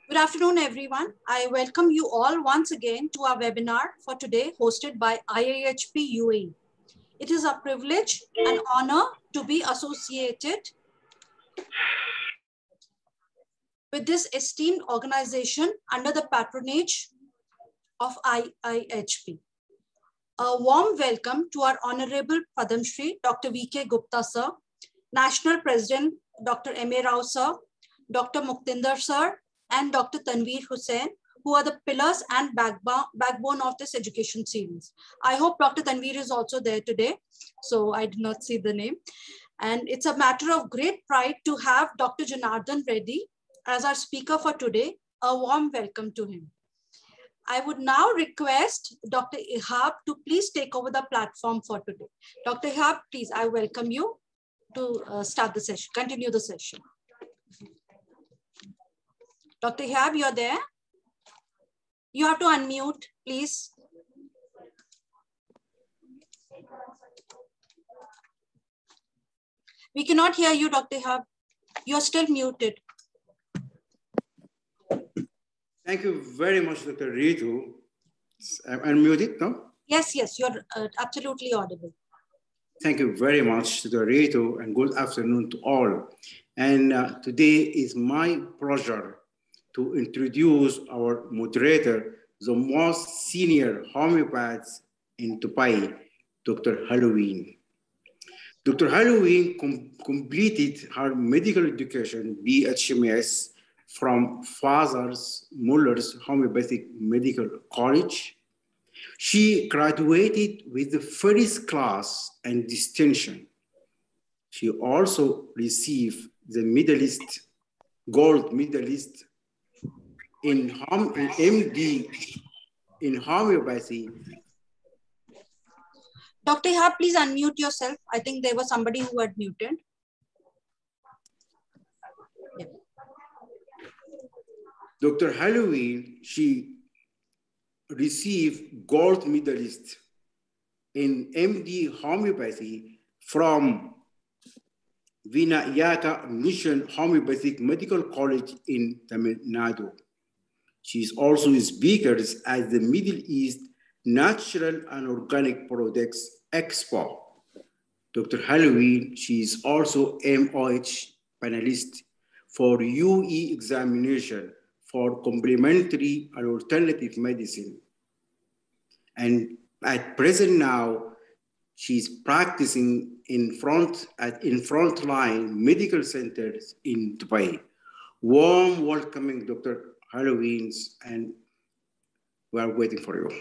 Good afternoon, everyone. I welcome you all once again to our webinar for today, hosted by IIHP UAE. It is a privilege and honor to be associated with this esteemed organization under the patronage of IIHP. A warm welcome to our Honorable Padam Shri, Dr. V.K. Gupta, sir, National President, Dr. M.A. Rao, sir, Dr. Muktinder, sir, and Dr. Tanveer Hussain, who are the pillars and backbone of this education series. I hope Dr. Tanveer is also there today, so I did not see the name. And it's a matter of great pride to have Dr. Janardhan Reddy as our speaker for today. A warm welcome to him. I would now request Dr. Ihab to please take over the platform for today. Dr. Ihab, please, I welcome you to start the session, continue the session. Dr. Ihab, you're there? You have to unmute, please. We cannot hear you, Dr. Ihab. You're still muted. Thank you very much, Dr. Ritu. I'm unmuted, no? Yes, yes, you're absolutely audible. Thank you very much, Dr. Ritu, and good afternoon to all. And today is my pleasure to introduce our moderator, the most senior homeopath in Dubai, Dr. Halloween. Dr. Halloween completed her medical education, BHMS, from Father Muller's Homeopathic Medical College. She graduated with the first class and distinction. She also received the gold medalist in MD in homeopathy. Dr. Ihab, please unmute yourself. I think there was somebody who had muted. Yeah. Dr. Halloween, she received gold medalist in MD homeopathy from Vinayaka Mission Homeopathic Medical College in Tamil Nadu. She is also a speaker at the Middle East Natural and Organic Products Expo. Dr. Halloween, she is also MOH panelist for UE examination for complementary and alternative medicine. And at present now, she's practicing in frontline medical centers in Dubai. Warm welcoming, Dr. Halloweens, and we are waiting for you.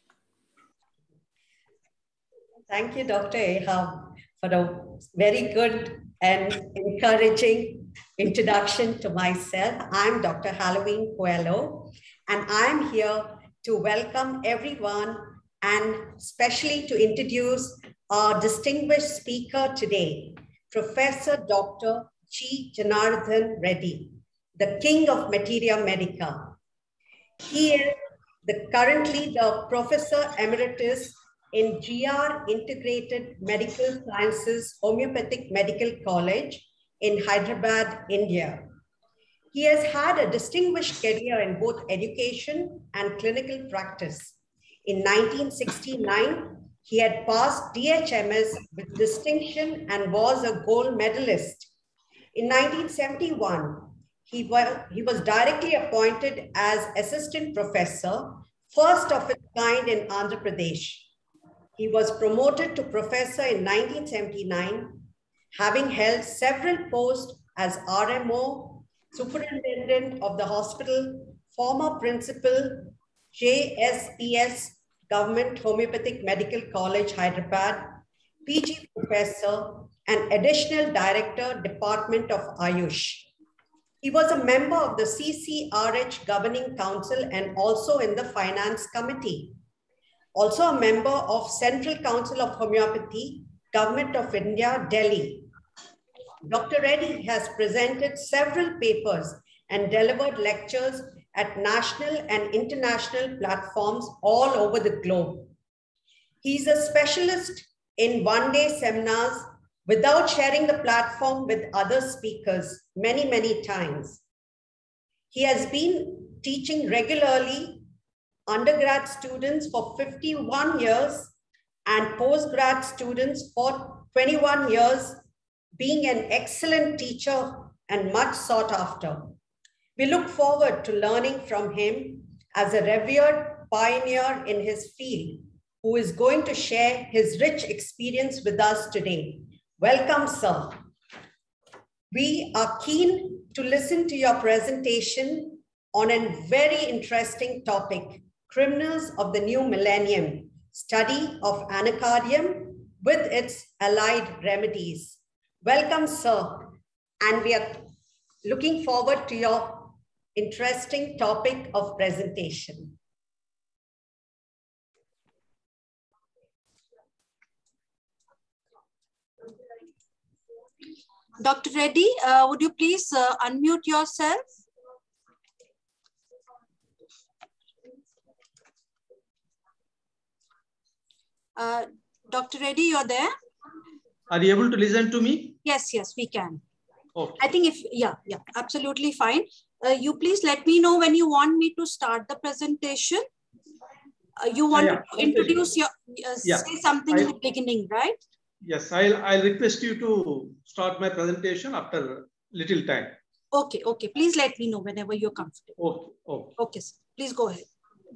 Thank you, Dr. Ihab, for a very good and encouraging introduction to myself. I'm Dr. Halloween Coelho, and I'm here to welcome everyone and especially to introduce our distinguished speaker today, Professor Dr. G. Janardhan Reddy, the King of Materia Medica. He is currently the Professor Emeritus in GR Integrated Medical Sciences Homeopathic Medical College in Hyderabad, India. He has had a distinguished career in both education and clinical practice. In 1969, he had passed DHMS with distinction and was a gold medalist. In 1971, he was directly appointed as assistant professor, first of its kind in Andhra Pradesh. He was promoted to professor in 1979, having held several posts as RMO, superintendent of the hospital, former principal, JSPS, Government Homeopathic Medical College, Hyderabad, PG professor, and additional director, Department of Ayush. He was a member of the CCRH Governing Council and also in the Finance Committee. Also a member of Central Council of Homeopathy, Government of India, Delhi. Dr. Reddy has presented several papers and delivered lectures at national and international platforms all over the globe. He's a specialist in one-day seminars without sharing the platform with other speakers many, many times. He has been teaching regularly undergrad students for 51 years and postgrad students for 21 years, being an excellent teacher and much sought after. We look forward to learning from him as a revered pioneer in his field, who is going to share his rich experience with us today. Welcome, sir. We are keen to listen to your presentation on a very interesting topic, Criminals of the New Millennium, study of anacardium with its allied remedies. Welcome, sir. And we are looking forward to your interesting topic of presentation. Dr. Reddy, would you please unmute yourself? Dr. Reddy, you're there? Are you able to listen to me? Yes, yes, we can. Okay. I think yeah, absolutely fine. You please let me know when you want me to start the presentation. You want to introduce your, say something in the beginning, right? Yes, I'll request you to start my presentation after little time. Okay, okay. Please let me know whenever you're comfortable. Okay, okay. Okay, sir. Please go ahead.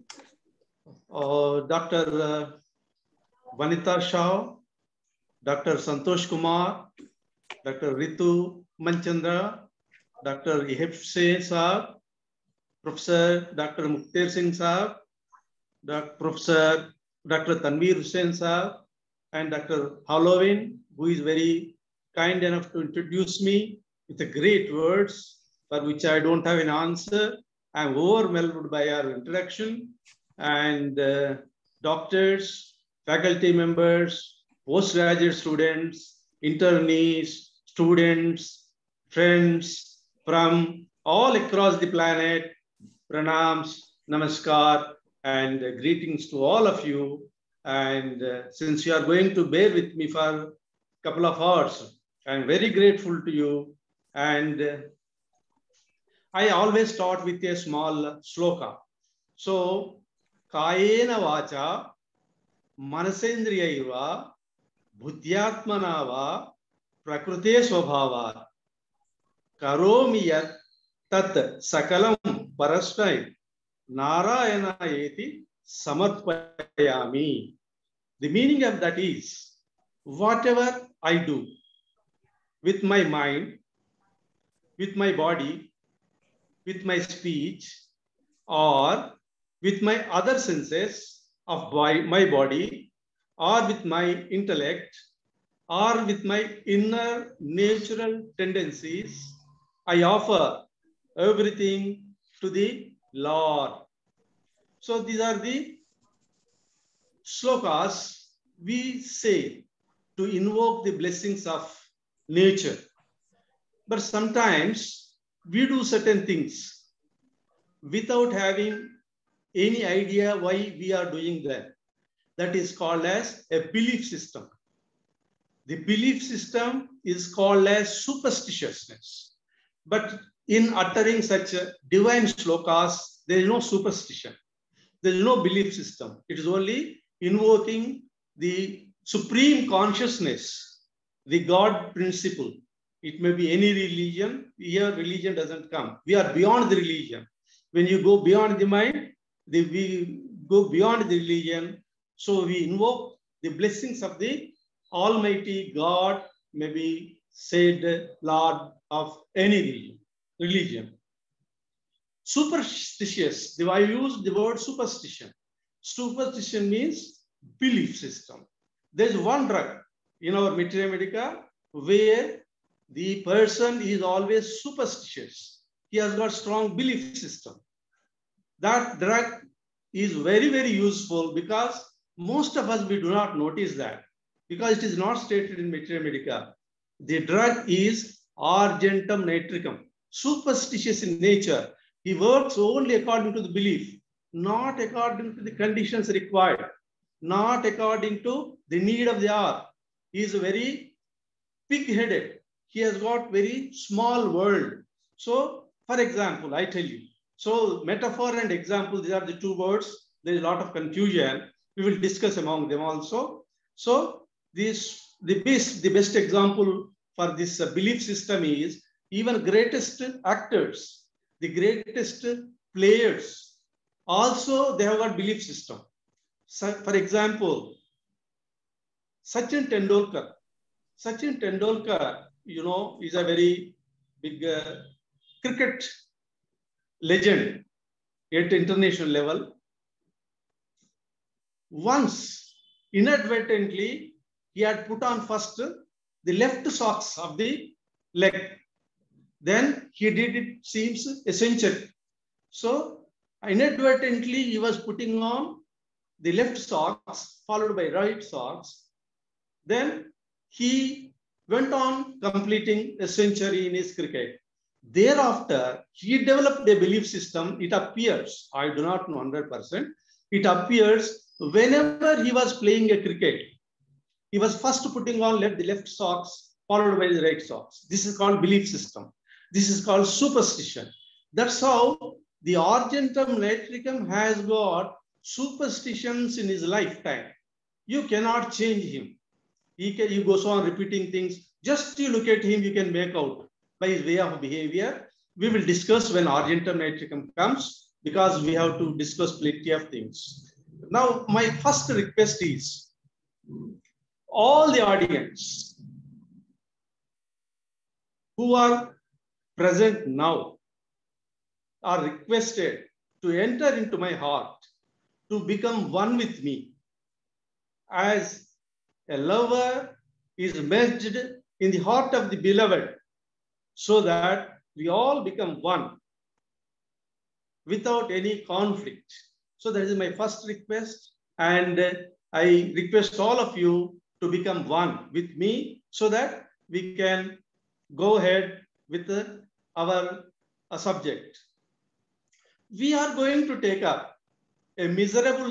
Dr. Vanita Shah, Dr. Santosh Kumar, Dr. Ritu Manchandra, Dr. Ihepse Saab, Professor Dr. Mukter Singh Saab, Professor Dr. Tanveer Hussain Saab, and Dr. Halloween, who is very kind enough to introduce me with the great words for which I don't have an answer. I'm overwhelmed by our introduction. And doctors, faculty members, postgraduate students, internees, students, friends from all across the planet, pranams, namaskar, and greetings to all of you. And since you are going to bear with me for a couple of hours, I'm very grateful to you. And I always start with a small sloka. So, Kayena vacha, manasendriyaiva, buddhyatmanava, prakrute swabhava, karomi yat tat sakalam parasmai, narayana eti samarpayami. The meaning of that is, whatever I do with my mind, with my body, with my speech, or with my other senses of my body, or with my intellect, or with my inner natural tendencies, I offer everything to the Lord. So these are the slokas we say to invoke the blessings of nature. But sometimes we do certain things without having any idea why we are doing them. That is called as a belief system. The belief system is called as superstitiousness. But in uttering such divine slokas, there is no superstition. There is no belief system. It is only invoking the supreme consciousness, the God principle. It may be any religion. Here, religion doesn't come. We are beyond the religion. When you go beyond the mind, we go beyond the religion. So we invoke the blessings of the Almighty God, maybe said Lord of any religion. Superstitious, I use the word superstition. Superstition means belief system. There's one drug in our materia medica where the person is always superstitious. He has got strong belief system. That drug is very, very useful because most of us, we do not notice that because it is not stated in materia medica. The drug is argentum nitricum, superstitious in nature. He works only according to the belief, not according to the conditions required, not according to the need of the hour. He is very pig-headed. He has got very small world. So For example, I tell you. So metaphor and example, these are the two words. There is a lot of confusion. We will discuss among them also. So the best example for this belief system is even greatest actors, the greatest players, also they have got belief system. So, for example, Sachin Tendulkar. Sachin Tendulkar, you know, is a very big cricket legend at international level. Once, inadvertently, he had put on first the left socks of the leg. Then he did, it seems, a century. So, inadvertently, he was putting on the left socks, followed by right socks. Then he went on completing a century in his cricket. Thereafter, he developed a belief system. It appears, I do not know 100%, it appears whenever he was playing a cricket, he was first putting on the left socks, followed by the right socks. This is called belief system. This is called superstition. That's how the Argentum Natricum has got superstitions in his lifetime. You cannot change him. He goes on repeating things. Just you look at him, you can make out by his way of behavior. We will discuss when Argentum Natricum comes, because we have to discuss plenty of things. Now, my first request is all the audience who are present now are requested to enter into my heart, to become one with me, as a lover is merged in the heart of the beloved, so that we all become one without any conflict. So that is my first request. And I request all of you to become one with me, so that we can go ahead with our subject. We are going to take up a miserable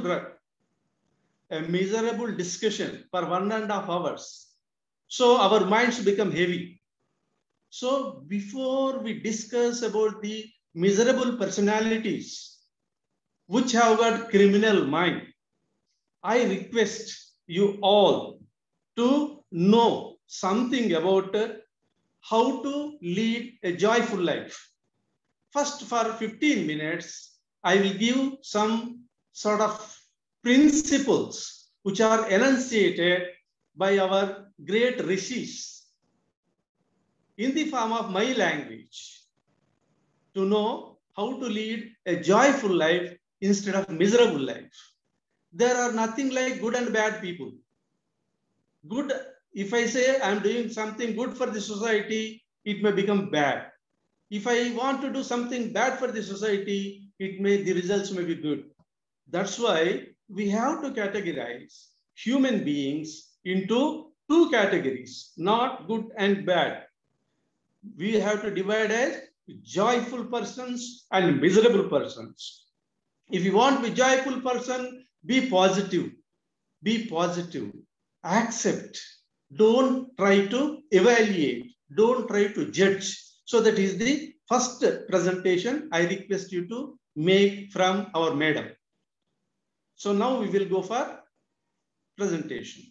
discussion for 1.5 hours. So our minds become heavy. So before we discuss about the miserable personalities which have got criminal mind, I request you all to know something about how to lead a joyful life. First, for 15 minutes, I will give some sort of principles which are enunciated by our great rishis in the form of my language, to know how to lead a joyful life instead of miserable life. There are nothing like good and bad people. Good, if I say I'm doing something good for the society, it may become bad. If I want to do something bad for the society, the results may be good. That's why we have to categorize human beings into two categories, not good and bad. We have to divide as joyful persons and miserable persons. If you want to be joyful person, be positive. Be positive. Accept. Don't try to evaluate. Don't try to judge. So that is the first presentation I request you to make from our madam. So now we will go for presentation.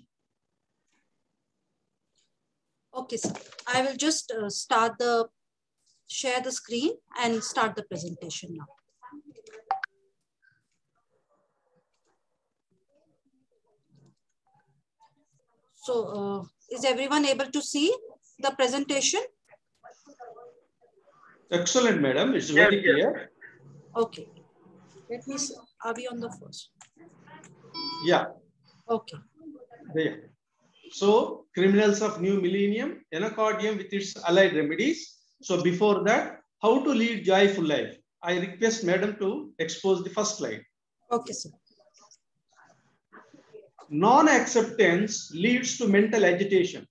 Okay, sir. I will just share the screen and start the presentation now. So is everyone able to see the presentation? Excellent, madam. It's very clear. Okay. Let me see. Are we on the first? Yeah. Okay. There. So, criminals of new millennium, Anacordium with its allied remedies. So, before that, how to lead joyful life. I request madam to expose the first slide. Okay, sir. Non-acceptance leads to mental agitation.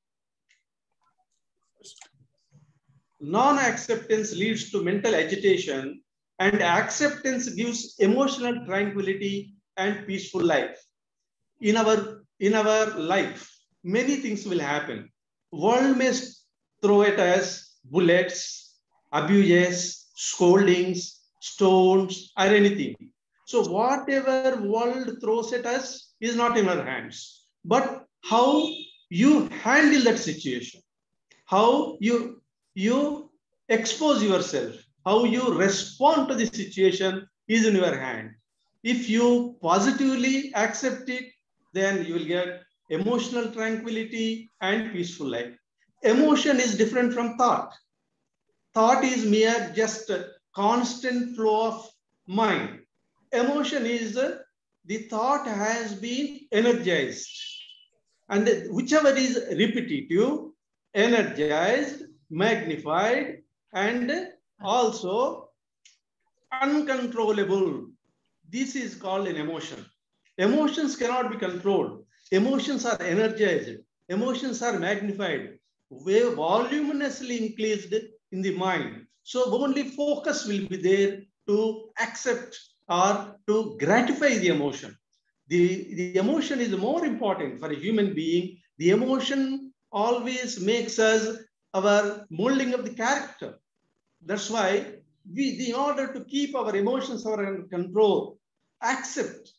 Non-acceptance leads to mental agitation, and acceptance gives emotional tranquility and peaceful life. In our life, many things will happen. World may throw at us bullets, abuses, scoldings, stones, or anything. So whatever world throws at us is not in our hands. But how you handle that situation, how you expose yourself, how you respond to the situation is in your hand. If you positively accept it, then you will get emotional tranquility and peaceful life. Emotion is different from thought. Thought is mere just a constant flow of mind. Emotion is the thought has been energized. And whichever is repetitive, energized, magnified, and also uncontrollable. This is called an emotion. Emotions cannot be controlled. Emotions are energized. Emotions are magnified, voluminously increased in the mind. So only focus will be there to accept or to gratify the emotion. The emotion is more important for a human being. The emotion always makes us our molding of the character. That's why we, in order to keep our emotions under control, accept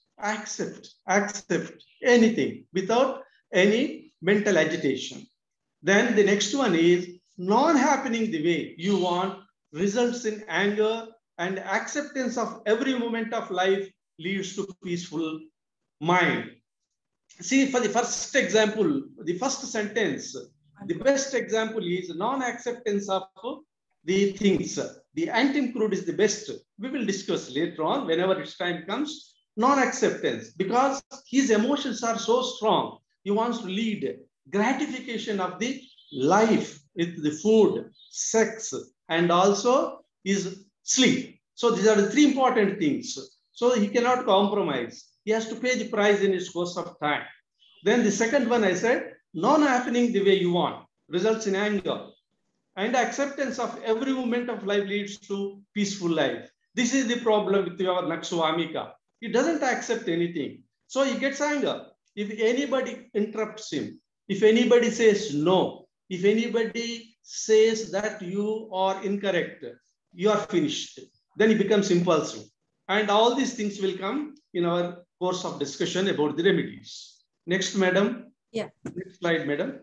anything without any mental agitation. Then the next one is non-happening the way you want results in anger, and acceptance of every moment of life leads to peaceful mind. See, for the first example, the first sentence, the best example is non-acceptance of the things. The anti-crude is the best. We will discuss later on whenever its time comes. Non-acceptance, because his emotions are so strong. He wants to lead gratification of the life with the food, sex, and also his sleep. So these are the three important things. So he cannot compromise. He has to pay the price in its course of time. Then the second one I said, non-happening the way you want results in anger, and acceptance of every moment of life leads to peaceful life. This is the problem with your Nakswamika. He doesn't accept anything. So he gets anger. If anybody interrupts him, if anybody says no, if anybody says that you are incorrect, you are finished, then he becomes impulsive. And all these things will come in our course of discussion about the remedies. Next, madam. Yeah. Next slide, madam.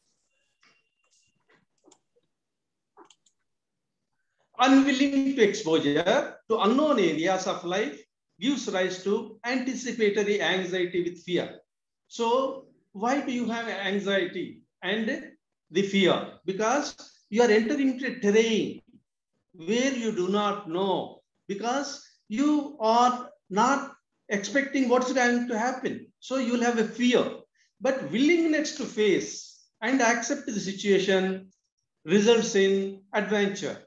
Unwilling to exposure to unknown areas of life gives rise to anticipatory anxiety with fear. So why do you have anxiety and the fear? Because you are entering into a terrain where you do not know, because you are not expecting what's going to happen. So you will have a fear. But willingness to face and accept the situation results in adventure.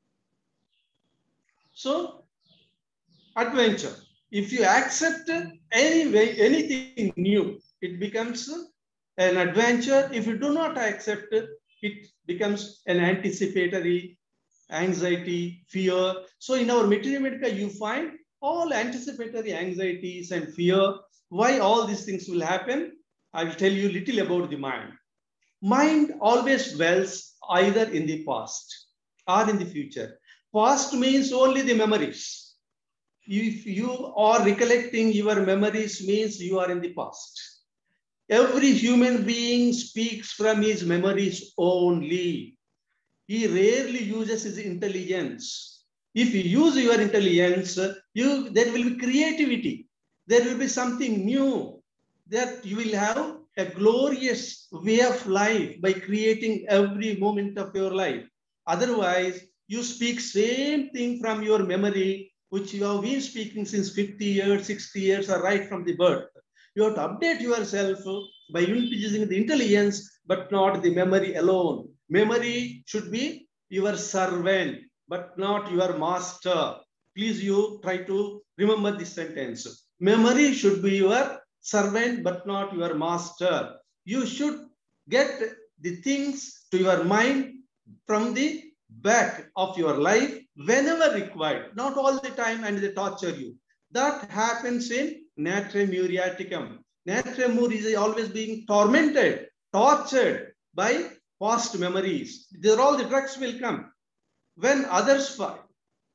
So, adventure. If you accept anything new, it becomes an adventure. If you do not accept it, it becomes an anticipatory anxiety, fear. So in our Materia Medica, you find all anticipatory anxieties and fear. Why all these things will happen? I will tell you little about the mind. Mind always dwells either in the past or in the future. Past means only the memories. If you are recollecting your memories, means you are in the past. Every human being speaks from his memories only. He rarely uses his intelligence. If you use your intelligence, there will be creativity. There will be something new, that you will have a glorious way of life by creating every moment of your life. Otherwise, you speak same thing from your memory, which you have been speaking since 50 years, 60 years, or right from the birth. You have to update yourself by using the intelligence, but not the memory alone. Memory should be your servant, but not your master. Please, you try to remember this sentence. Memory should be your servant, but not your master. You should get the things to your mind from the back of your life whenever required, not all the time, and they torture you. That happens in natrium muriaticum. Natrium muriaticum is always being tormented, tortured by past memories. These are all the drugs will come. When others fight,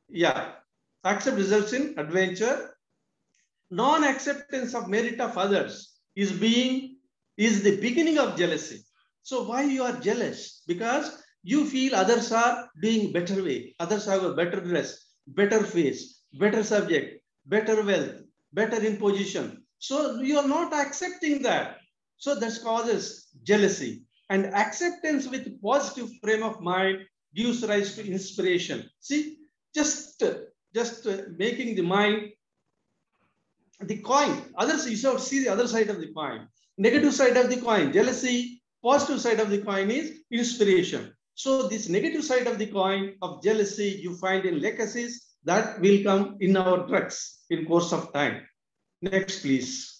Yeah. Accept results in adventure. Non-acceptance of merit of others is the beginning of jealousy. So why you are jealous? Because you feel others are doing better way. Others have a better dress, better face, better subject, better wealth, better in position. So you are not accepting that. So that causes jealousy. And acceptance with positive frame of mind gives rise to inspiration. See, just making the mind the coin. Others, you should see the other side of the coin. Negative side of the coin, jealousy. Positive side of the coin is inspiration. So this negative side of the coin of jealousy you find in legacies that will come in our drugs in course of time. Next, please.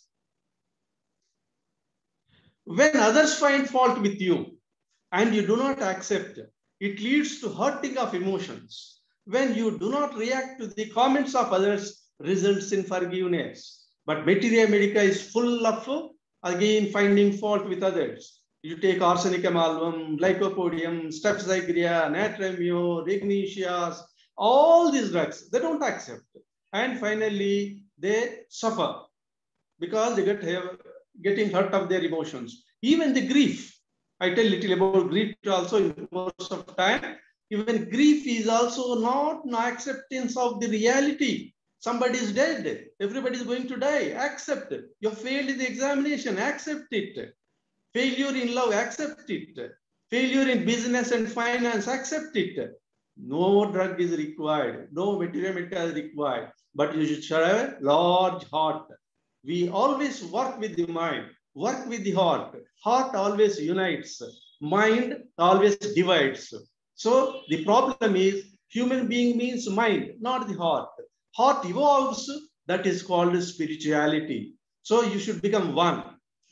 When others find fault with you and you do not accept, it leads to hurting of emotions. When you do not react to the comments of others, results in forgiveness. But Materia Medica is full of, again, finding fault with others. You take arsenicum album, lycopodium, strepsirrhea, natramio, Regnesias, all these drugs, they don't accept. And finally, they suffer because they getting hurt of their emotions. Even the grief, I tell little about grief also in the course of time. Even grief is also not an acceptance of the reality. Somebody is dead. Everybody is going to die. Accept it. You failed in the examination. Accept it. Failure in love. Accept it. Failure in business and finance. Accept it. No drug is required. No Materia Medica is required. But you should have a large heart. We always work with the mind. Work with the heart. Heart always unites. Mind always divides. So the problem is human being means mind, not the heart. Heart evolves, that is called spirituality. So you should become one.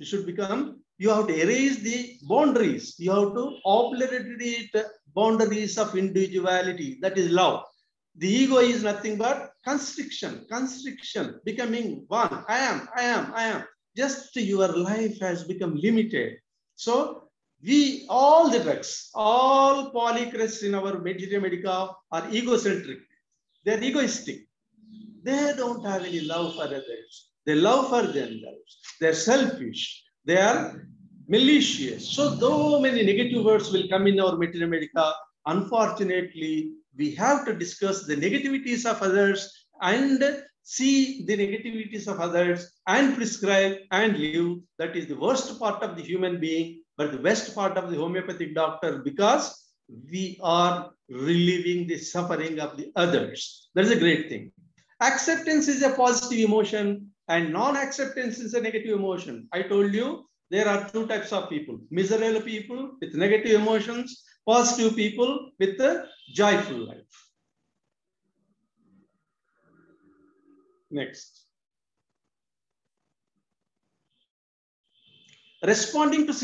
You have to erase the boundaries. You have to obliterate boundaries of individuality. That is love. The ego is nothing but constriction, becoming one. I am. Just your life has become limited. So all the drugs, all polycrests in our Materia Medica are egocentric. They're egoistic. They don't have any love for others. They love for themselves. They're selfish. They are malicious. So though many negative words will come in our Materia Medica, unfortunately, we have to discuss the negativities of others and see the negativities of others and prescribe and live. That is the worst part of the human being, but the best part of the homeopathic doctor, because we are relieving the suffering of the others. That is a great thing. Acceptance is a positive emotion and non-acceptance is a negative emotion. I told you there are two types of people: miserable people with negative emotions, positive people with a joyful life. Next. Responding to the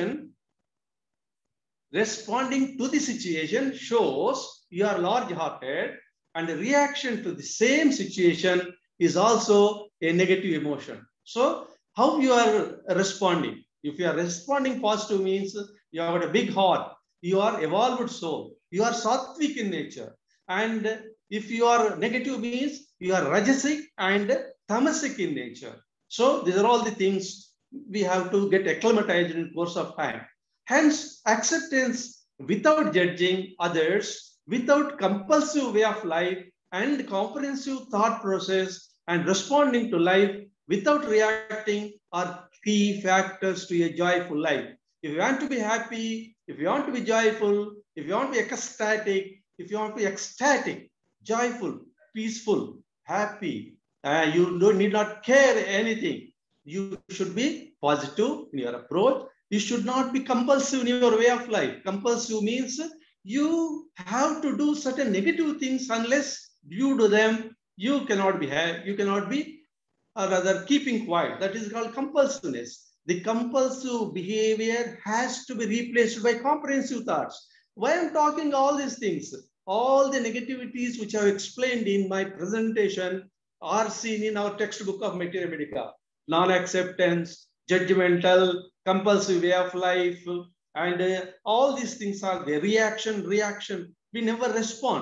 situation shows you are large-hearted, and the reaction to the same situation is also a negative emotion. So how you are responding? If you are responding positive means you have a big heart, you are evolved soul, you are sattvic in nature. And if you are negative means you are rajasic and tamasic in nature. So these are all the things we have to get acclimatized in the course of time. Hence, acceptance without judging others, without compulsive way of life and comprehensive thought process and responding to life without reacting are key factors to a joyful life. If you want to be happy, if you want to be joyful, if you want to be ecstatic, if you want to be ecstatic, joyful, peaceful, happy, you need not care anything. You should be positive in your approach. You should not be compulsive in your way of life. Compulsive means you have to do certain negative things. Unless you do them, you cannot be happy. You cannot be, or rather, keeping quiet. That is called compulsiveness. The compulsive behavior has to be replaced by comprehensive thoughts. Why I'm talking all these things? All the negativities which I have explained in my presentation are seen in our textbook of Materia Medica. Non-acceptance, judgmental, compulsive way of life, and all these things are the reaction. We never respond.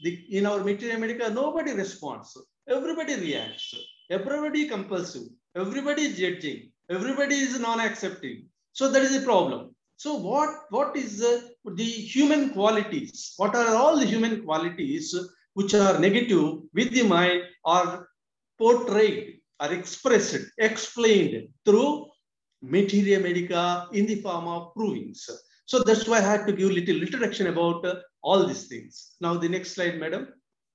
in our Materia Medica, nobody responds. Everybody reacts. Everybody compulsive. Everybody is judging. Everybody is non-accepting. So that is the problem. So what is the human qualities? What are all the human qualities which are negative with the mind are portrayed, are expressed, explained through Materia Medica in the form of provings? So that's why I had to give a little introduction about all these things. Now the next slide, madam.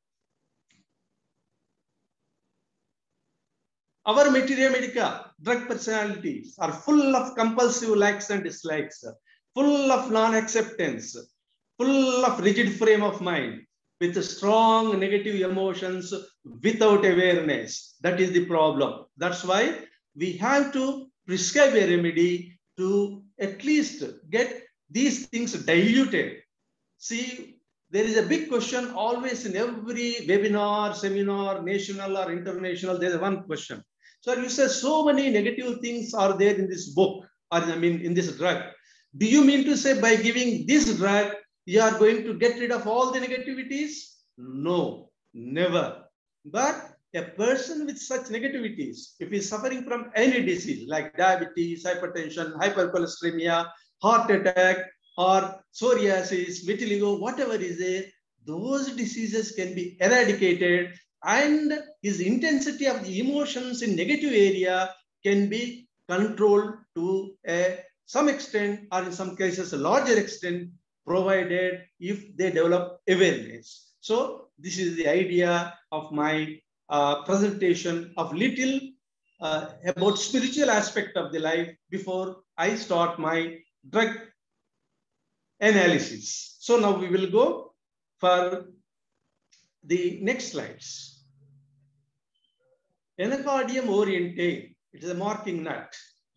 Our Materia Medica drug personalities are full of compulsive likes and dislikes, full of non-acceptance, full of rigid frame of mind, with strong negative emotions without awareness. That is the problem. That's why we have to prescribe a remedy to at least get these things diluted. See, there is a big question always in every webinar, seminar, national or international. There's one question. So you say so many negative things are there in this book, or I mean in this drug. Do you mean to say by giving this drug, you are going to get rid of all the negativities? No, never. But a person with such negativities, if he is suffering from any disease like diabetes, hypertension, hypercholesteremia, heart attack, or psoriasis, vitiligo, whatever is there, those diseases can be eradicated, and his intensity of the emotions in negative area can be controlled to some extent, or in some cases a larger extent, provided if they develop awareness. So this is the idea of my presentation of little about spiritual aspect of the life before I start my drug analysis. So now we will go for the next slides. Anacardium oriente, it is a marking nut.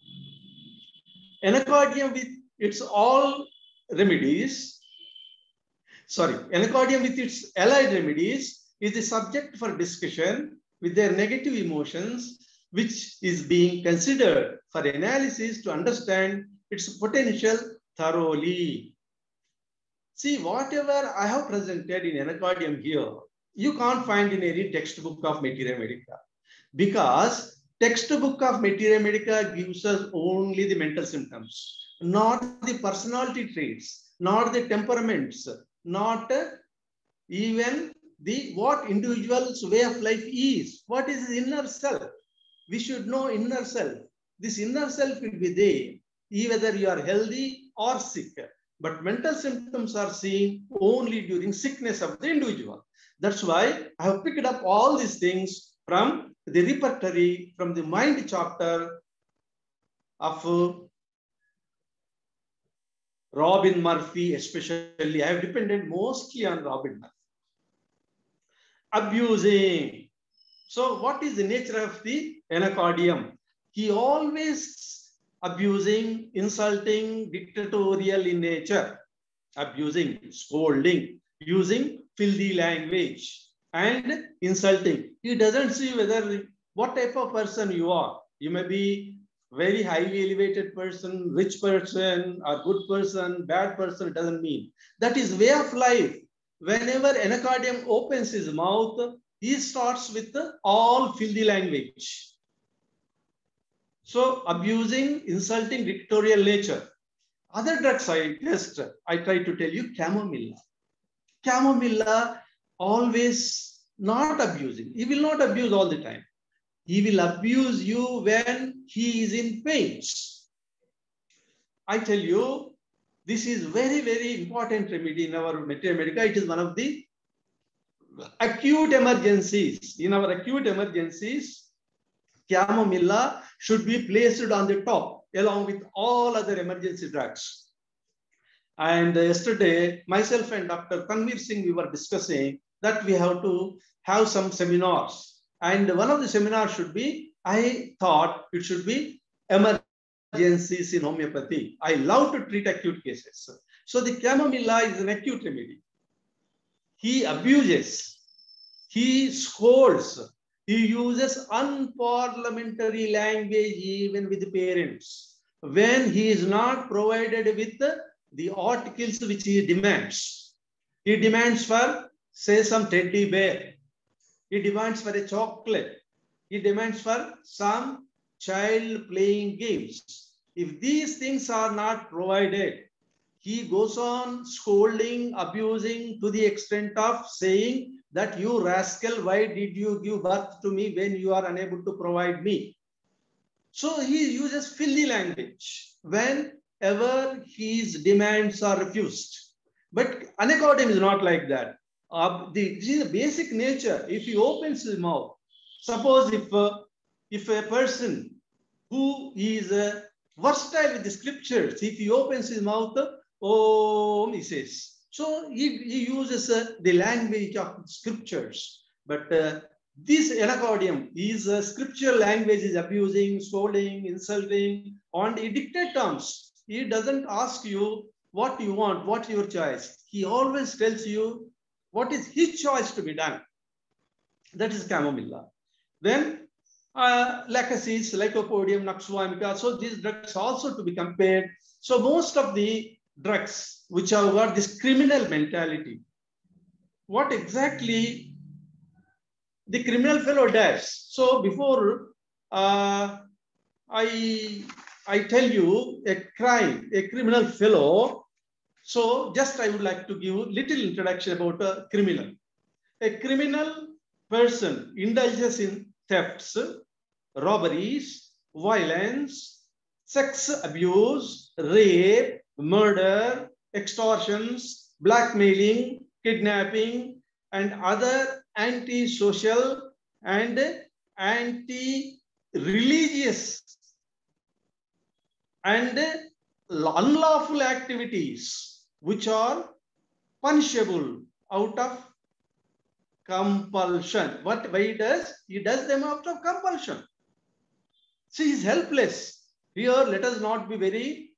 Anacardium with its all remedies, Anacardium with its allied remedies is the subject for discussion with their negative emotions, which is being considered for analysis to understand its potential thoroughly. See, whatever I have presented in Anacardium here, you can't find in any textbook of Materia Medica, because textbook of Materia Medica gives us only the mental symptoms, not the personality traits, not the temperaments, not even the what individual's way of life is. What is his inner self? We should know inner self. This inner self will be there, whether you are healthy or sick. But mental symptoms are seen only during sickness of the individual. That's why I have picked up all these things from the repertory, from the mind chapter of Robin Murphy, especially. I have depended mostly on Robin Murphy. Abusing. So what is the nature of the Anacardium? He always abusing, insulting, dictatorial in nature, abusing, scolding, using filthy language and insulting. He doesn't see whether what type of person you are. You may be very highly elevated person, rich person, or good person, bad person, it doesn't mean. That is way of life. Whenever Anacardium opens his mouth, he starts with all filthy language. So abusing, insulting, dictatorial nature. Other drugs I try to tell you, chamomilla. Chamomilla always not abusing. He will not abuse all the time. He will abuse you when he is in pain. I tell you, this is very, very important remedy in our Materia Medica. It is one of the acute emergencies. In our acute emergencies, chamomilla should be placed on the top along with all other emergency drugs. And yesterday, myself and Dr. Tanvir Singh, we were discussing that we have to have some seminars. And one of the seminars should be, I thought it should be emergencies in homeopathy. I love to treat acute cases. So the chamomilla is an acute remedy. He abuses, he scolds, he uses unparliamentary language even with the parents when he is not provided with the articles which he demands. He demands for say some teddy bear. He demands for a chocolate. He demands for some child playing games. If these things are not provided, he goes on scolding, abusing to the extent of saying that you rascal, why did you give birth to me when you are unable to provide me? So he uses filthy language whenever his demands are refused. But Anacordium is not like that. This is the basic nature. If he opens his mouth, suppose if a person who is versatile with the scriptures, if he opens his mouth, oh, he says. So he uses the language of scriptures. But this Anacordium, his scriptural language is abusing, scolding, insulting, on the dictate terms. He doesn't ask you what you want, what's your choice. He always tells you what is his choice to be done. That is Camomilla. Then Lachesis, Lycopodium, Nux vomica. So these drugs also to be compared. So most of the drugs which have got this criminal mentality, what exactly the criminal fellow does. So before I tell you a crime, a criminal fellow, so just I would like to give a little introduction about a criminal. A criminal person indulges in thefts, robberies, violence, sex abuse, rape, murder, extortions, blackmailing, kidnapping, and other anti-social and anti-religious and unlawful activities which are punishable out of compulsion. Why he does? He does them out of compulsion. See, he's helpless. Here, let us not be very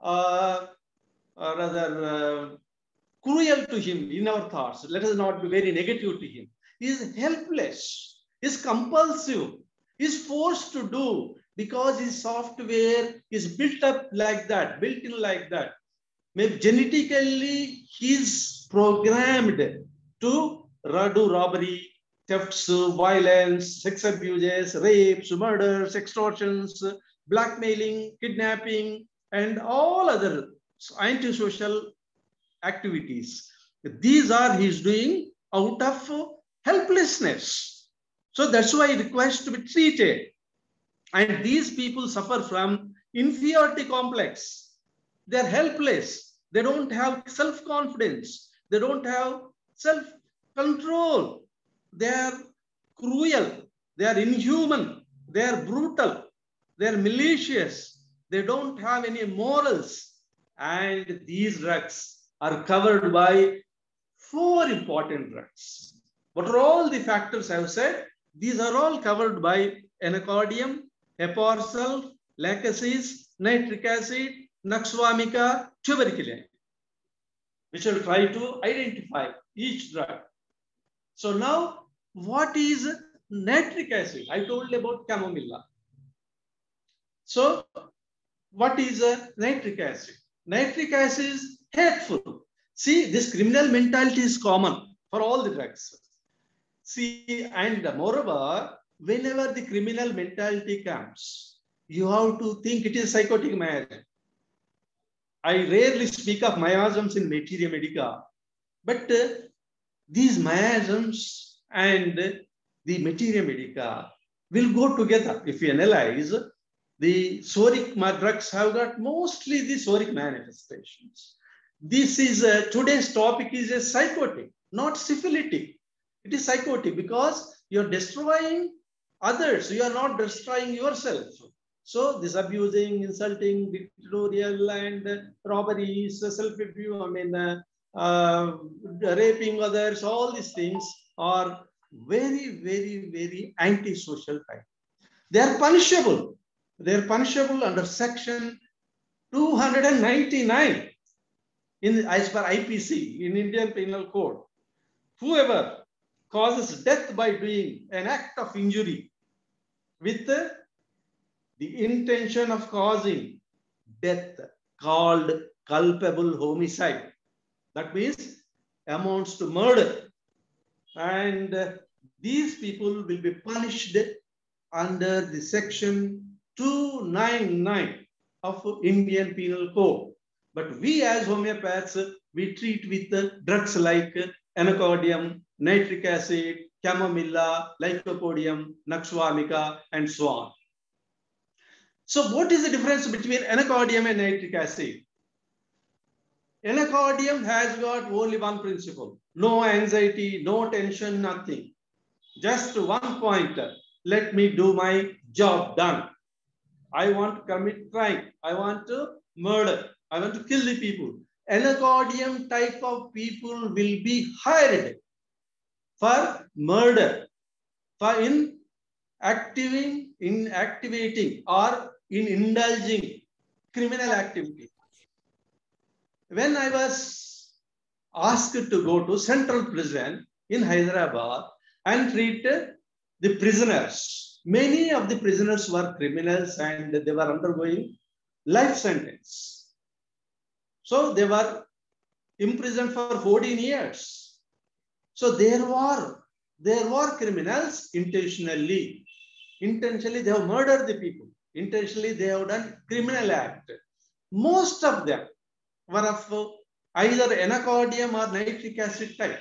cruel to him in our thoughts. Let us not be very negative to him. He is helpless. He is compulsive. He is forced to do because his software is built up like that, built in like that. Maybe genetically, he is programmed to do robbery, thefts, violence, sex abuses, rapes, murders, extortions, blackmailing, kidnapping, and all other antisocial activities. These are he's doing out of helplessness. So that's why he requires to be treated. And these people suffer from inferiority complex. They're helpless. They don't have self-confidence. They don't have self-control. They are cruel. They are inhuman. They are brutal. They are malicious. They don't have any morals. And these drugs are covered by 4 important drugs. What are all the factors I have said? These are all covered by Anacordium, Heparsol, Lachesis, nitric acid, Nux vomica, tuberculin. We shall try to identify each drug. So now, what is nitric acid? I told you about Camomilla. So, what is nitric acid? Nitric acid is hateful. See, this criminal mentality is common for all the drugs. See, and moreover, whenever the criminal mentality comes, you have to think it is psychotic miasm. I rarely speak of miasms in Materia Medica, but these miasms and the Materia Medica will go together. If you analyze, the psoric drugs have got mostly the psoric manifestations. This is today's topic is a psychotic, not syphilitic. It is psychotic because you are destroying others. You are not destroying yourself. So this abusing, insulting, dictatorial, and robberies, self-abuse, raping others, all these things are very, very, very antisocial type. They are punishable. They are punishable under section 299 as per IPC in Indian Penal Code. Whoever causes death by doing an act of injury with the intention of causing death called culpable homicide. That means amounts to murder. And these people will be punished under the section 299 of Indian Penal Code. But we as homeopaths, we treat with drugs like anacardium, nitric acid, chamomilla, lycopodium, nux vomica, and so on. So what is the difference between anacardium and nitric acid? Anacardium has got only one principle: no anxiety, no tension, nothing. Just one pointer. Let me do my job done. I want to commit crime. I want to murder. I want to kill the people. Anacardium type of people will be hired for murder, for activating or in indulging criminal activity. When I was asked to go to Central Prison in Hyderabad and treat the prisoners, many of the prisoners were criminals and they were undergoing life sentence. So they were imprisoned for 14 years. So there were criminals intentionally. Intentionally, they have murdered the people. Intentionally, they have done criminal act. Most of them were of either anacardium or nitric acid type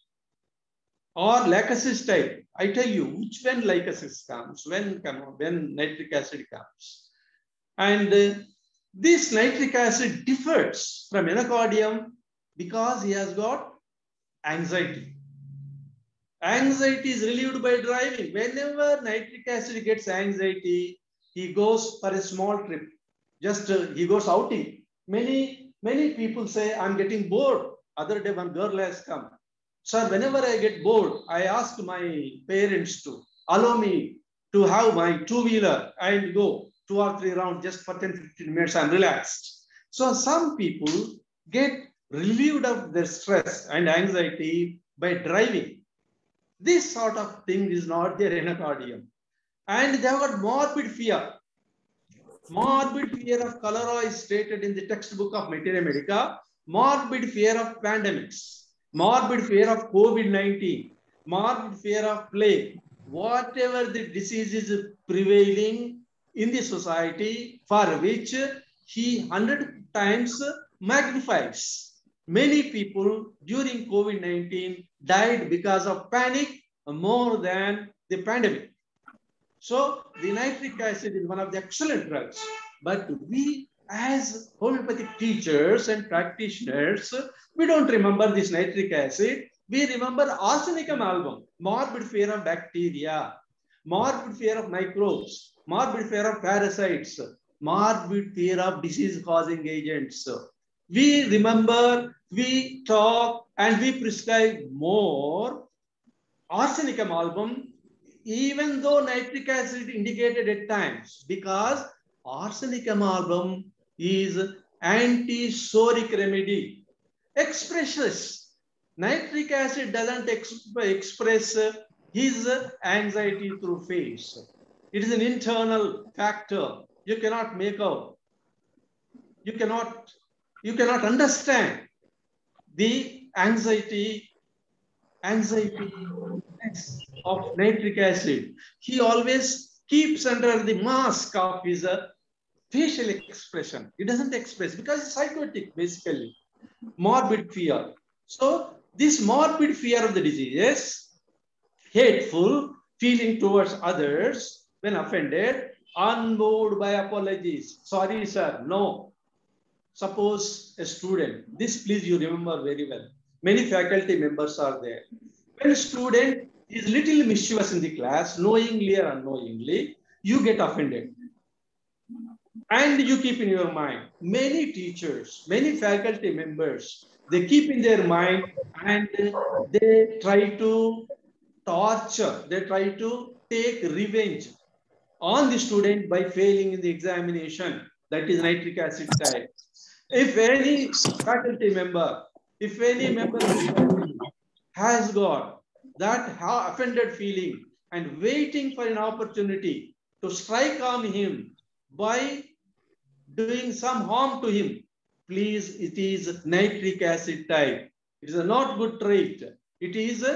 or lachesis type. I tell you which when lachesis comes, when nitric acid comes. And this nitric acid differs from anacardium because he has got anxiety. Anxiety is relieved by driving. Whenever nitric acid gets anxiety, he goes for a small trip. Just he goes outing. Many people say, I'm getting bored. Other day, one girl has come. Sir, whenever I get bored, I ask my parents to allow me to have my two-wheeler and go 2 or 3 rounds just for 10-15 minutes. I'm relaxed. So some people get relieved of their stress and anxiety by driving. This sort of thing is not their anacardium. And they have got morbid fear. Morbid fear of cholera is stated in the textbook of Materia Medica. Morbid fear of pandemics. Morbid fear of COVID-19. Morbid fear of plague. Whatever the disease is prevailing in the society, for which he 100 times magnifies. Many people during COVID-19 died because of panic more than the pandemic. So the nitric acid is one of the excellent drugs, but we as homeopathic teachers and practitioners, we don't remember this nitric acid. We remember arsenicum album, morbid fear of bacteria, morbid fear of microbes, morbid fear of parasites, morbid fear of disease-causing agents. We remember, we talk, and we prescribe more arsenicum album, even though nitric acid indicated at times, because arsenicum album is anti-soric remedy. Expresses. Nitric acid doesn't express his anxiety through face. It is an internal factor. You cannot make out. You cannot understand the anxiety of nitric acid. He always keeps under the mask of his facial expression. He doesn't express because it's psychotic, basically. Morbid fear. So this morbid fear of the disease, hateful feeling towards others when offended, unmoved by apologies. Sorry, sir, no. Suppose a student, this please you remember very well. Many faculty members are there. When a student is little mischievous in the class, knowingly or unknowingly, you get offended. And you keep in your mind. Many teachers, many faculty members, they keep in their mind and they try to torture, they try to take revenge on the student by failing in the examination. That is nitric acid type. If any faculty member, if any member of the faculty has got that offended feeling and waiting for an opportunity to strike on him by doing some harm to him, please, it is nitric acid type. It is a not good trait. It is a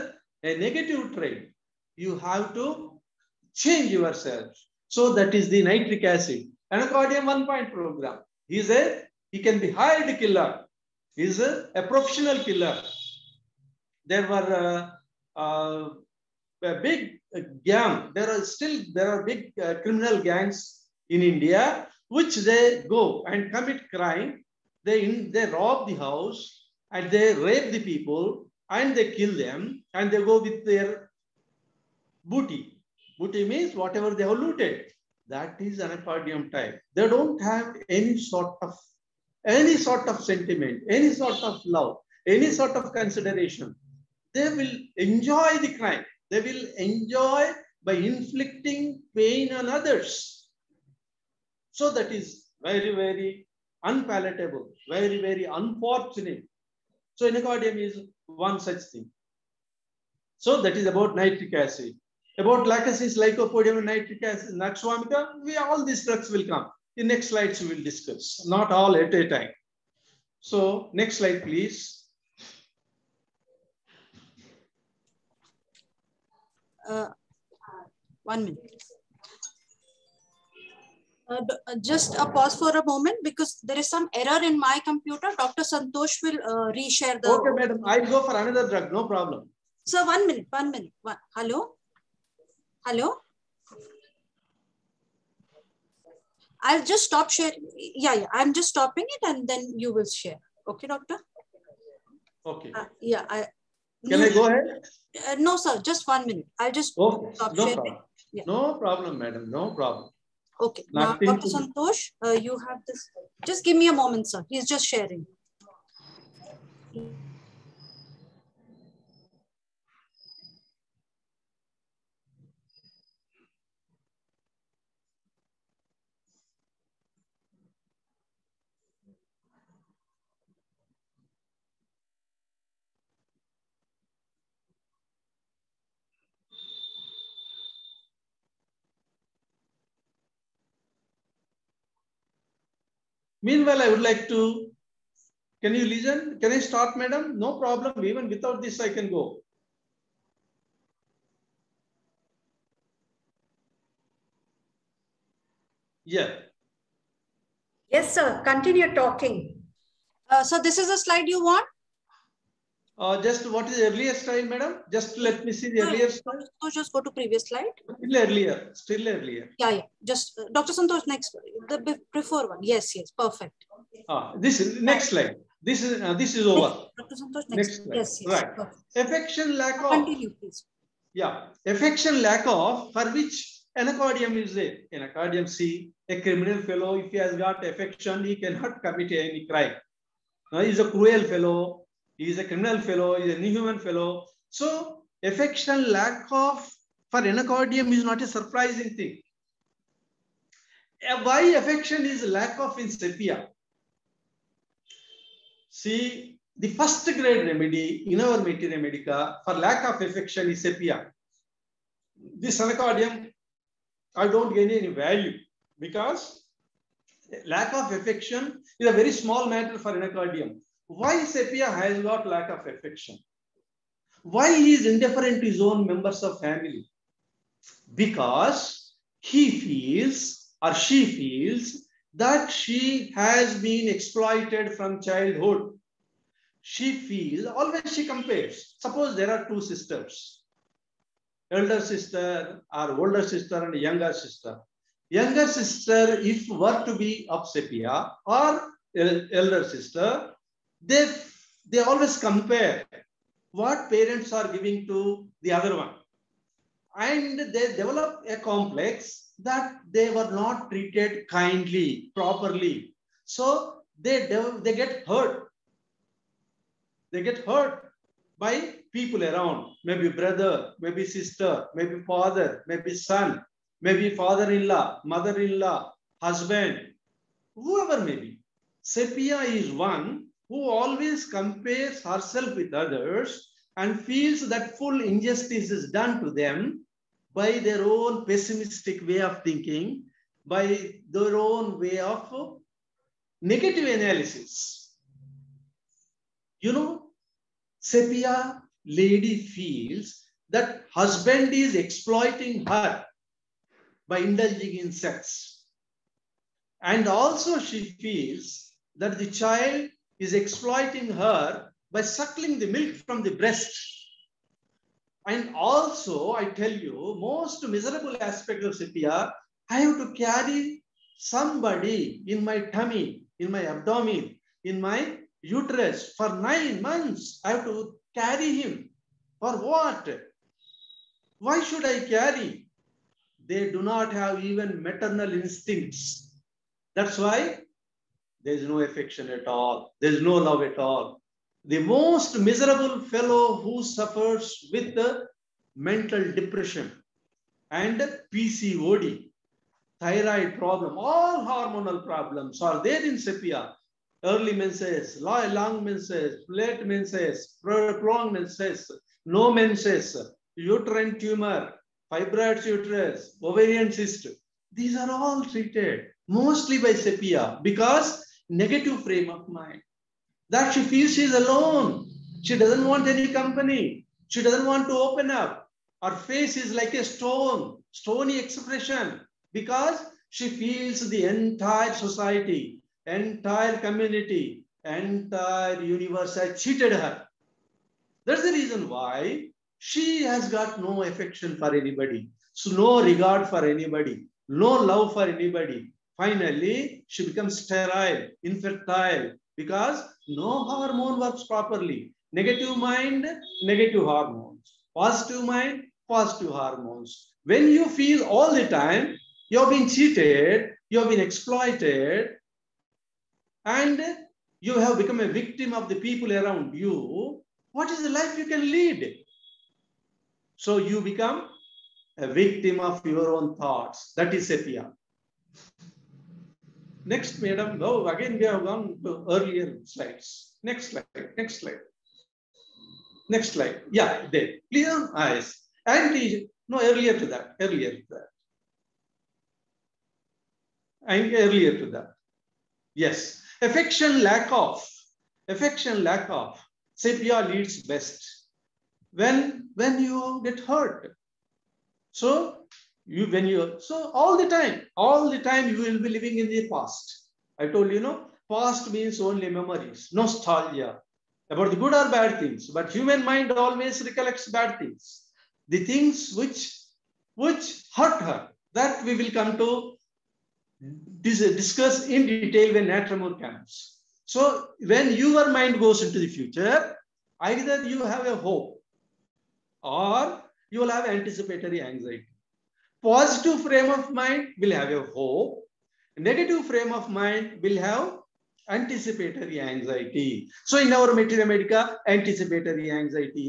a negative trait, you have to change yourself. So that is the nitric acid. Anacardium 1-point program. He can be hired killer. He is a professional killer. There were a big gang. There are big criminal gangs in India, which they go and commit crime. They rob the house and they rape the people and they kill them and they go with their booty. Booty means whatever they have looted. That is anacardium type. They don't have any sort of sentiment, any sort of love, any sort of consideration. They will enjoy the crime. They will enjoy by inflicting pain on others. So that is very, very unpalatable, very, very unfortunate. So anacardium is one such thing. So that is about nitric acid. About lachesis, lycopodium, nitric acid, Nux vomica, all these drugs will come. In next slides we will discuss, not all at a time. So next slide, please. One minute. Just a pause for a moment because there is some error in my computer. Dr. Santosh will reshare the... Okay, madam. I'll go for another drug. No problem. Sir, 1 minute. Hello? Hello? I'll just stop sharing. Yeah. I'm just stopping it and then you will share. Okay, doctor? Okay. Can I go ahead? No, sir. Just 1 minute. I'll just stop sharing. Problem. Yeah. No problem, madam. No problem. Okay. Now, Dr. Santosh, you have this. Just give me a moment, sir. He's just sharing. Meanwhile, I would like to, can you listen? Can I start, madam? No problem. Even without this, I can go. Yeah. Yes, sir. Continue talking. So this is a slide you want? Just what is the earlier slide, madam? Just let me see the earlier slide. So just go to previous slide. Still earlier. Yeah. Just Dr. Santosh, next, the before one. Yes, perfect. This is next slide. This is over. Dr. Santosh, next slide. Yes. Right. Perfect. Affection lack of. Continue, please. Yeah. Affection lack of, for which anacardium is there. Anacardium C, a criminal fellow, if he has got affection, he cannot commit any crime. Now, he is a cruel fellow. He is a criminal fellow, he is an inhuman fellow. So, affection lack of for anacardium is not a surprising thing. Why affection is lack of in sepia? See, the first grade remedy in our materia medica for lack of affection is sepia. This anacardium, I don't gain any value because lack of affection is a very small matter for anacardium. Why sepia has got lack of affection? Why he is indifferent to his own members of family? Because he feels or she feels that she has been exploited from childhood. She feels, always she compares. Suppose there are two sisters, elder sister or older sister and younger sister. Younger sister, if were to be of sepia or elder sister, they always compare what parents are giving to the other one. And they develop a complex that they were not treated kindly, properly. So they get hurt. They get hurt by people around, maybe brother, maybe sister, maybe father, maybe son, maybe father-in-law, mother-in-law, husband, whoever may be. Sepia is one who always compares herself with others and feels that full injustice is done to them by their own pessimistic way of thinking, by their own way of negative analysis. You know, sepia lady feels that husband is exploiting her by indulging in sex. And also she feels that the child is exploiting her by suckling the milk from the breast. And also, I tell you, most miserable aspect of sepia, I have to carry somebody in my tummy, in my abdomen, in my uterus for 9 months. I have to carry him. For what? Why should I carry? They do not have even maternal instincts. That's why there is no affection at all. There is no love at all. The most miserable fellow who suffers with the mental depression and PCOD, thyroid problem, all hormonal problems are there in sepia. Early menses, long menses, late menses, prolonged menses, no menses, uterine tumor, fibroid uterus, ovarian cyst. These are all treated mostly by sepia because negative frame of mind. That she feels she is alone. She doesn't want any company. She doesn't want to open up. Her face is like a stone, stony expression, because she feels the entire society, entire community, entire universe has cheated her. That's the reason why she has got no affection for anybody, so no regard for anybody, no love for anybody. Finally, she becomes sterile, infertile, because no hormone works properly. Negative mind, negative hormones. Positive mind, positive hormones. When you feel all the time, you have been cheated, you have been exploited, and you have become a victim of the people around you, what is the life you can lead? So you become a victim of your own thoughts. That is sepia. Next, madam. Oh, again, we have gone to earlier slides. Next slide. Next slide. Next slide. Yeah, there. Clear eyes. And no, earlier to that. Earlier to that. And earlier to that. Yes. Affection lack of. Affection lack of. Sepia leads best. When you get hurt. So all the time you will be living in the past. I told you, past means only memories, nostalgia about the good or bad things. But human mind always recollects bad things. The things which hurt her, that we will come to discuss in detail when Natramur comes. So when your mind goes into the future, either you have a hope or you will have anticipatory anxiety. Positive frame of mind will have a hope. Negative frame of mind will have anticipatory anxiety. So in our Materia Medica, anticipatory anxiety,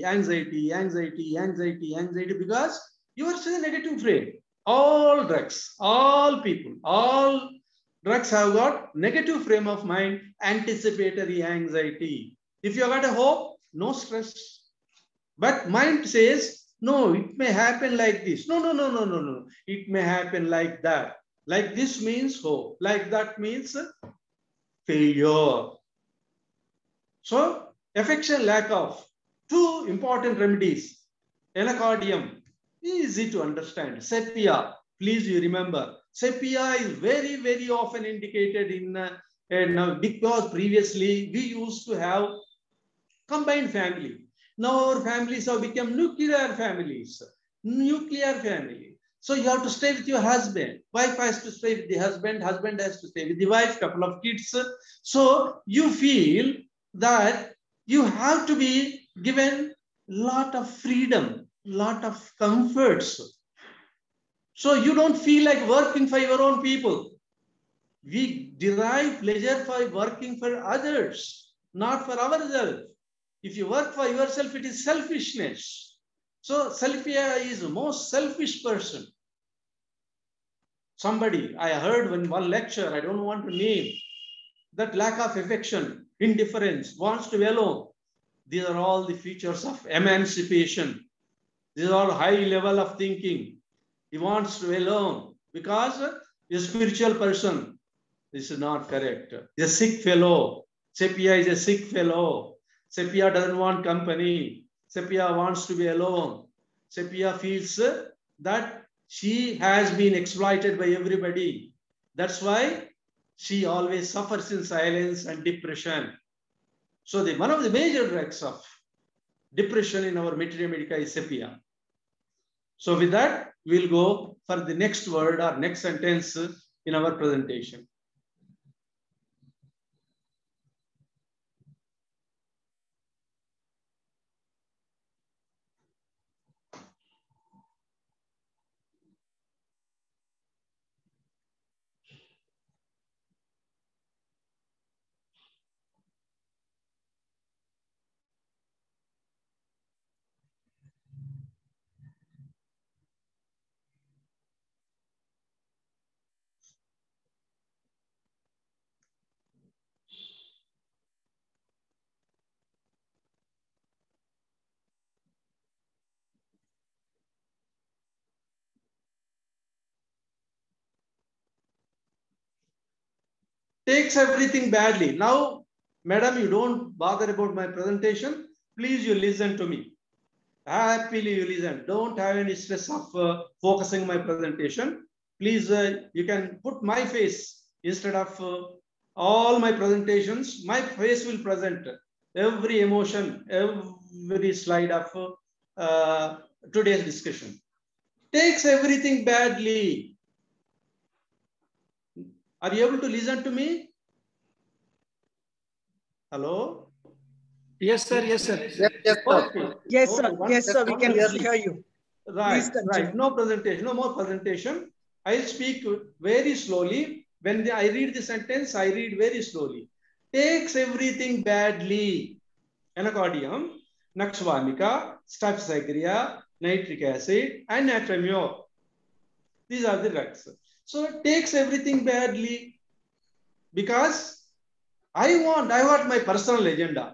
because you are still a negative frame. All drugs, all people, all drugs have got negative frame of mind, anticipatory anxiety. If you have got a hope, no stress. But mind says, no, it may happen like this. No. It may happen like that. Like this means hope. Like that means failure. So, affection lack of. 2 important remedies. Anacardium, easy to understand. Sepia, please you remember. Sepia is very, very often indicated because previously we used to have combined family. Now our families have become nuclear families. Nuclear family. So you have to stay with your husband. Wife has to stay with the husband. Husband has to stay with the wife. Couple of kids. So you feel that you have to be given lot of freedom, lot of comforts. So you don't feel like working for your own people. We derive pleasure for working for others, not for ourselves. If you work for yourself, it is selfishness. So Sepia is the most selfish person. Somebody, I heard in one lecture, I don't want to name, that lack of affection, indifference, wants to be alone. These are all the features of emancipation. These are all high level of thinking. He wants to be alone because he's a spiritual person. This is not correct. He's a sick fellow. Sepia is a sick fellow. Sepia doesn't want company. Sepia wants to be alone. Sepia feels that she has been exploited by everybody. That's why she always suffers in silence and depression. So one of the major drugs of depression in our materia medica is Sepia. So with that, we'll go for the next word or next sentence in our presentation. Takes everything badly. Now, madam, you don't bother about my presentation. Please, you listen to me. Happily, you listen. Don't have any stress of focusing my presentation. Please, you can put my face instead of all my presentations. My face will present every emotion, every slide of today's discussion. Takes everything badly. Are you able to listen to me? Hello? Yes, sir. Yes, sir. Yes, sir. Okay. Yes, sir. Okay. Yes, sir. We can hear you. Right, right. No presentation, no more presentation. I'll speak very slowly. When I read the sentence, I read very slowly. Takes everything badly. Anacardium, Naxvamica, Staphysagria, nitric acid, and Natramiol. These are the drugs. So it takes everything badly because I want my personal agenda.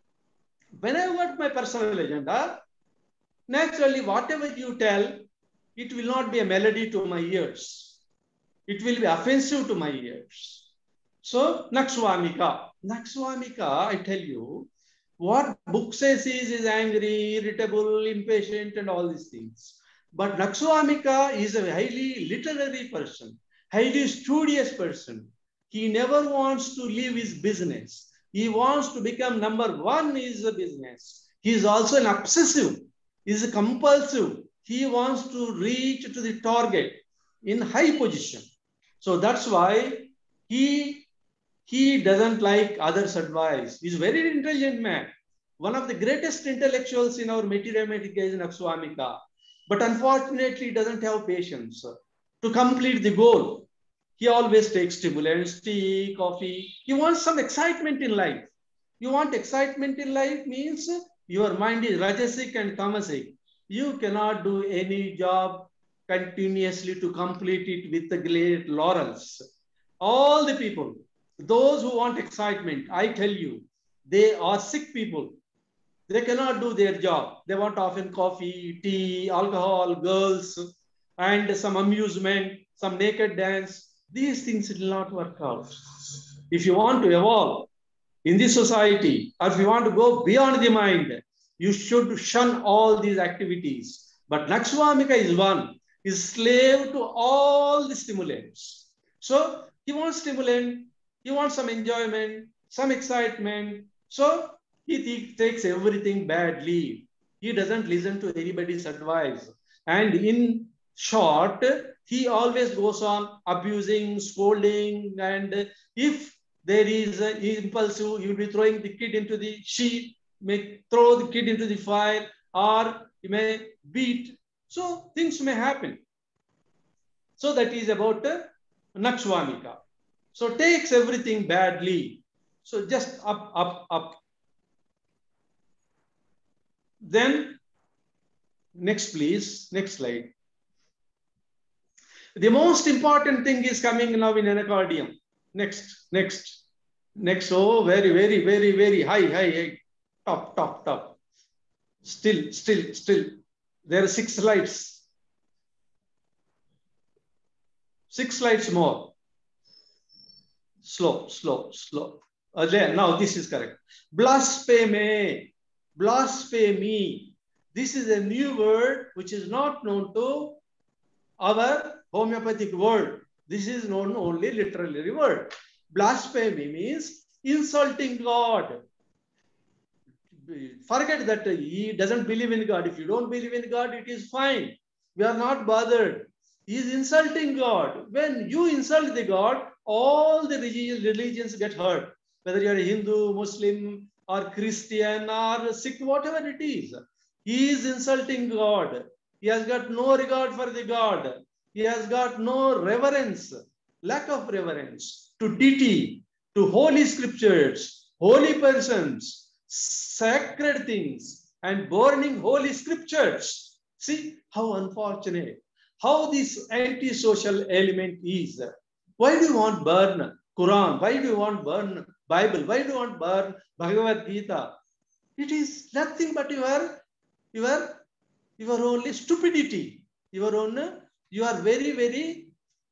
When I want my personal agenda, naturally, whatever you tell, it will not be a melody to my ears. It will be offensive to my ears. So, Naxvamica. Naxvamica, I tell you, what book says is angry, irritable, impatient, and all these things. But Naxvamica is a highly literary person, highly studious person. He never wants to leave his business. He wants to become number one in the business. He is also an obsessive. He is compulsive. He wants to reach to the target in high position. So that's why he doesn't like others' advice. He's a very intelligent man. One of the greatest intellectuals in our materia medica is Naxvamica. But unfortunately, he doesn't have patience to complete the goal. He always takes stimulants, tea, coffee. He wants some excitement in life. You want excitement in life means your mind is rajasic and tamasic. You cannot do any job continuously to complete it with the great laurels. All the people, those who want excitement, I tell you, they are sick people. They cannot do their job. They want often coffee, tea, alcohol, girls, and some amusement, some naked dance. These things will not work out. If you want to evolve in this society, or if you want to go beyond the mind, you should shun all these activities. But Naxvamica is one, is slave to all the stimulants. So he wants stimulant, he wants some enjoyment, some excitement. So he takes everything badly. He doesn't listen to anybody's advice. And in short, he always goes on abusing, scolding, and if there is an impulsive, he will be throwing the kid into the sheet, may throw the kid into the fire, or he may beat. So things may happen. So that is about Naxvamica. So takes everything badly. So just up, up, up. Then next, please, next slide. The most important thing is coming now in anacardium. Next. Oh, very high. Top. Still. There are 6 slides. 6 slides more. Slow. There, now this is correct. Blasphemy. This is a new word which is not known to our homeopathic word. This is known only literary word. Blasphemy means insulting God. Forget that he doesn't believe in God. If you don't believe in God, it is fine. We are not bothered. He is insulting God. When you insult the God, all the religions get hurt. Whether you are a Hindu, Muslim, or Christian, or Sikh, whatever it is. He is insulting God. He has got no regard for the God. He has got no reverence, lack of reverence to deity, to holy scriptures, holy persons, sacred things, and burning holy scriptures. See how unfortunate, how this anti-social element is. Why do you want burn Quran? Why do you want burn Bible? Why do you want burn Bhagavad Gita? It is nothing but your only stupidity. You are very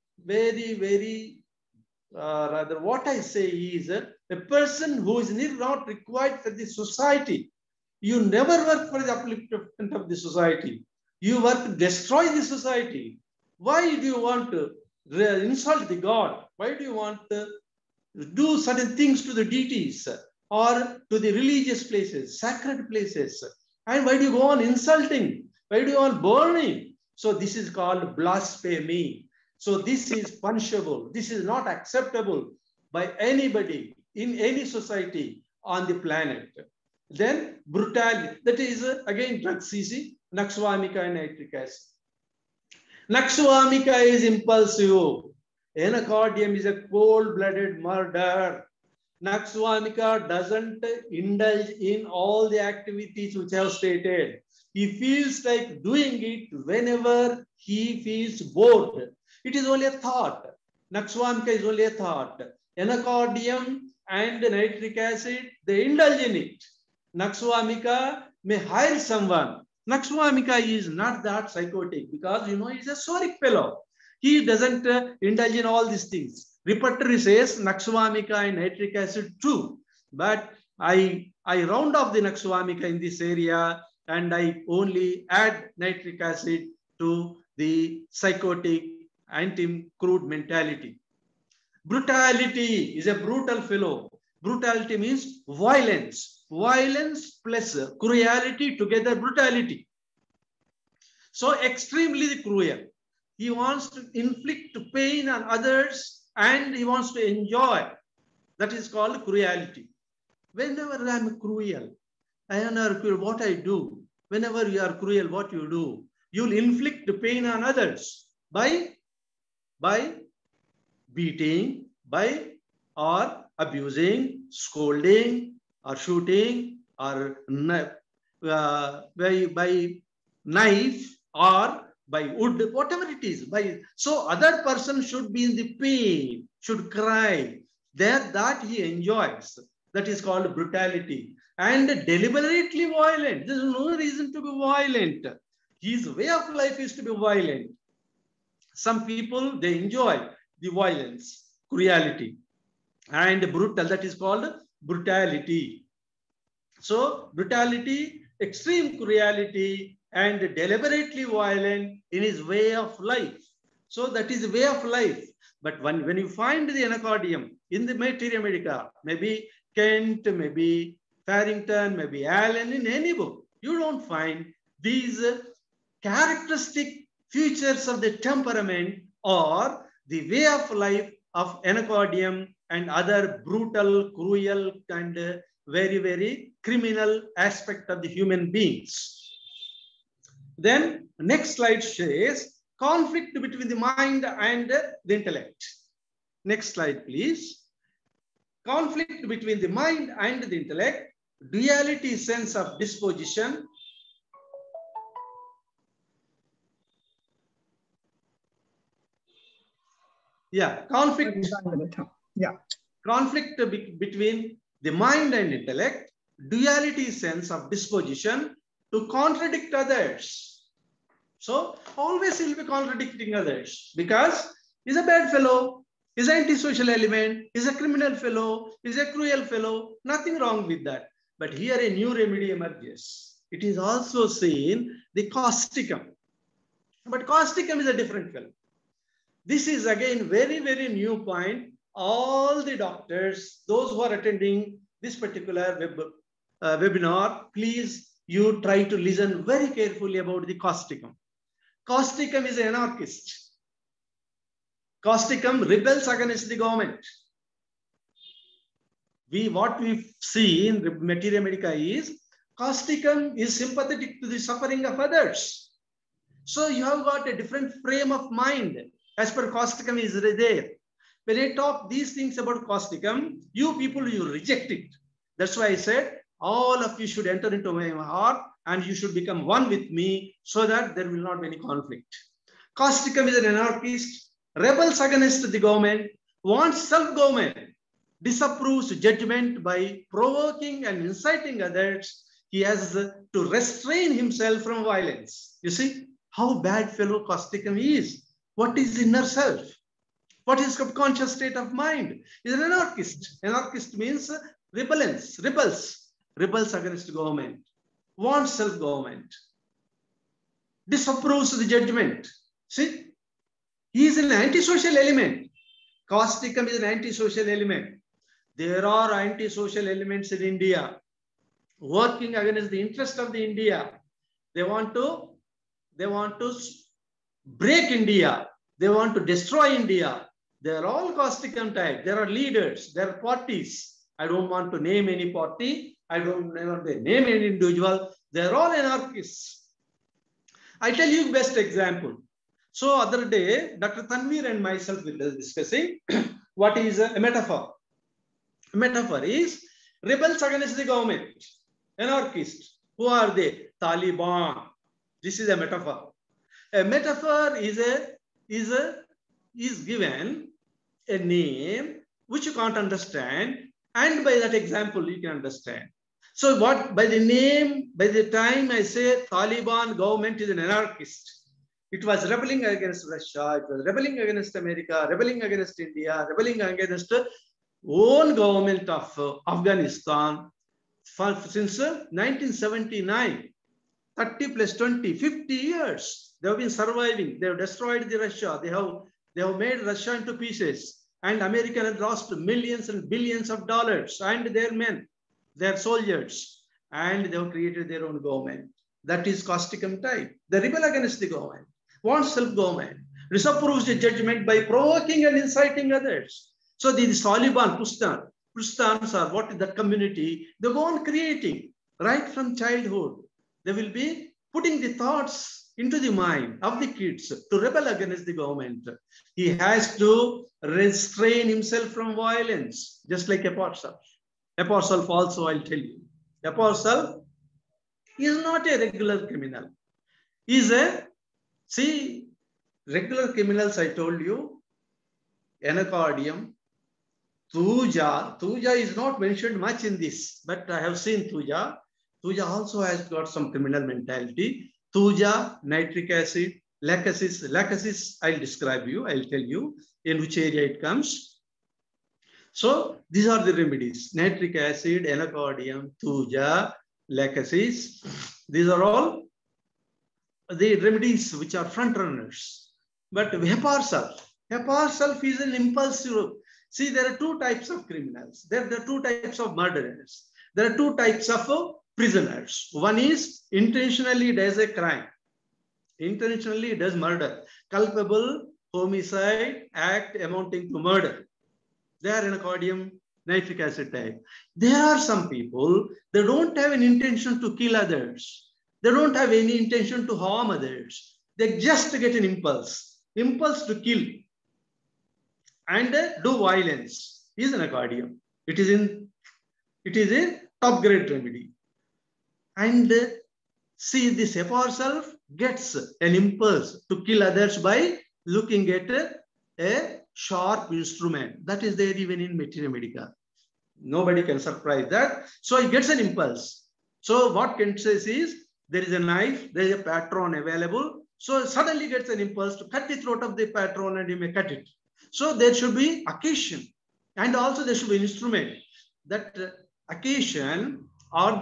rather what I say is a person who is not required for the society. You never work for the upliftment of the society. You work to destroy the society. Why do you want to insult the God? Why do you want to do certain things to the deities or to the religious places, sacred places? And why do you go on insulting? Why do you go on burning? So this is called blasphemy. So this is punishable. This is not acceptable by anybody in any society on the planet. Then brutality, that is again drugs, easy, Naxwamika and nitric acid. Naxwamika is impulsive. Anacordium is a cold-blooded murder. Naxwamika doesn't indulge in all the activities which I have stated. He feels like doing it whenever he feels bored. It is only a thought. Naxwamika is only a thought. Anacordium and nitric acid, they indulge in it. Naxwamika may hire someone. Naxwamika is not that psychotic because, you know, he's a sorry fellow. He doesn't indulge in all these things. Repertory says Naxwamika and nitric acid too. But I round off the Naxwamika in this area and I only add nitric acid to the psychotic anti-crude mentality. Brutality is a brutal fellow. Brutality means violence. Violence plus cruelty together, brutality. So extremely cruel. He wants to inflict pain on others and he wants to enjoy. That is called cruelty. Whenever I am cruel, what I do, whenever you are cruel, what you do, you will inflict pain on others by beating, or abusing, scolding, or shooting, or by knife, or by wood, whatever it is. So other person should be in the pain, should cry. That he enjoys. That is called brutality. And deliberately violent. There is no reason to be violent. His way of life is to be violent. Some people, they enjoy the violence, cruelty, and brutal. That is called brutality. So brutality, extreme cruelty, and deliberately violent in his way of life. So that is the way of life. But when you find the anacordium in the Materia Medica, maybe Kent, maybe Farrington, maybe Allen, in any book, you don't find these characteristic features of the temperament or the way of life of anacordium and other brutal, cruel, and very criminal aspect of the human beings. Then next slide says conflict between the mind and the intellect. Next slide, please. Conflict between the mind and the intellect, duality sense of disposition. Yeah, conflict. Yeah. Conflict between the mind and intellect, duality sense of disposition to contradict others. So always he'll be contradicting others because he's a bad fellow, he's an antisocial element, he's a criminal fellow, he's a cruel fellow, nothing wrong with that. But here a new remedy emerges. it is also seen the causticum. But causticum is a different film. This is again very, very new point. All the doctors, those who are attending this particular webinar, please you try to listen very carefully about the causticum. Causticum is an anarchist. Causticum rebels against the government. What we see in Materia Medica is causticum is sympathetic to the suffering of others. So you have got a different frame of mind as per causticum is there. When I talk these things about causticum, you people, you reject it. That's why I said, all of you should enter into my heart and you should become one with me so that there will not be any conflict. Causticum is an anarchist, rebels against the government, wants self-government, disapproves judgment by provoking and inciting others. He has to restrain himself from violence. You see how bad fellow causticum is. What is inner self? What is subconscious state of mind? Is an anarchist. Anarchist means rebels against government, wants self-government, disapproves the judgment. See, he is an antisocial element. Causticum is an antisocial element. There are antisocial elements in India working against the interest of the India. They want to break India. They want to destroy India. They are all causticum type. There are leaders. There are parties. I don't want to name any party. I don't want to name any individual. They are all anarchists. I tell you best example. So other day, Dr. Tanveer and myself were discussing what is a metaphor. A metaphor is rebels against the government, anarchists. Who are they? Taliban. This is a metaphor. A metaphor is given a name which you can't understand, and by that example you can understand. So what by the name, by the time I say Taliban government is an anarchist, it was rebelling against Russia, it was rebelling against America, rebelling against India, rebelling against own government of Afghanistan since 1979, 30 plus 20, 50 years. They have been surviving. They have destroyed the Russia. They have made Russia into pieces. And America has lost millions and billions of dollars and their men, their soldiers. And they have created their own government. That is causticum type. They rebel against the government, want self-government, disapproves the judgment by provoking and inciting others. So the Taliban, Pashtuns are what is that community? They go on creating right from childhood. They will be putting the thoughts into the mind of the kids to rebel against the government. He has to restrain himself from violence, just like Epworth. Epworth also, I'll tell you. Epworth is not a regular criminal. He's regular criminals, I told you, anacardium, Thuja. Thuja is not mentioned much in this, but I have seen Thuja. Thuja also has got some criminal mentality. Thuja, nitric acid, lachesis. Lachesis, I'll describe you. I'll tell you in which area it comes. So these are the remedies. Nitric acid, anacardium, Thuja, lachesis. These are all the remedies which are front runners. But Epworth is an impulsive. See, there are two types of criminals. There are two types of murderers. There are two types of prisoners. One is intentionally does a crime. Intentionally does murder. Culpable, homicide, act amounting to murder. They are anacardium, nitric acid type. There are some people, they don't have an intention to kill others. They don't have any intention to harm others. They just get an impulse to kill and do violence. Is anacardium. It is a top grade remedy. And see, this Epworth gets an impulse to kill others by looking at a sharp instrument. That is there even in Materia Medica. Nobody can surprise that. So he gets an impulse. So what Kent says is, there is a knife, there is a patron available. So suddenly gets an impulse to cut the throat of the patron and he may cut it. So there should be occasion and also there should be an instrument. That occasion or that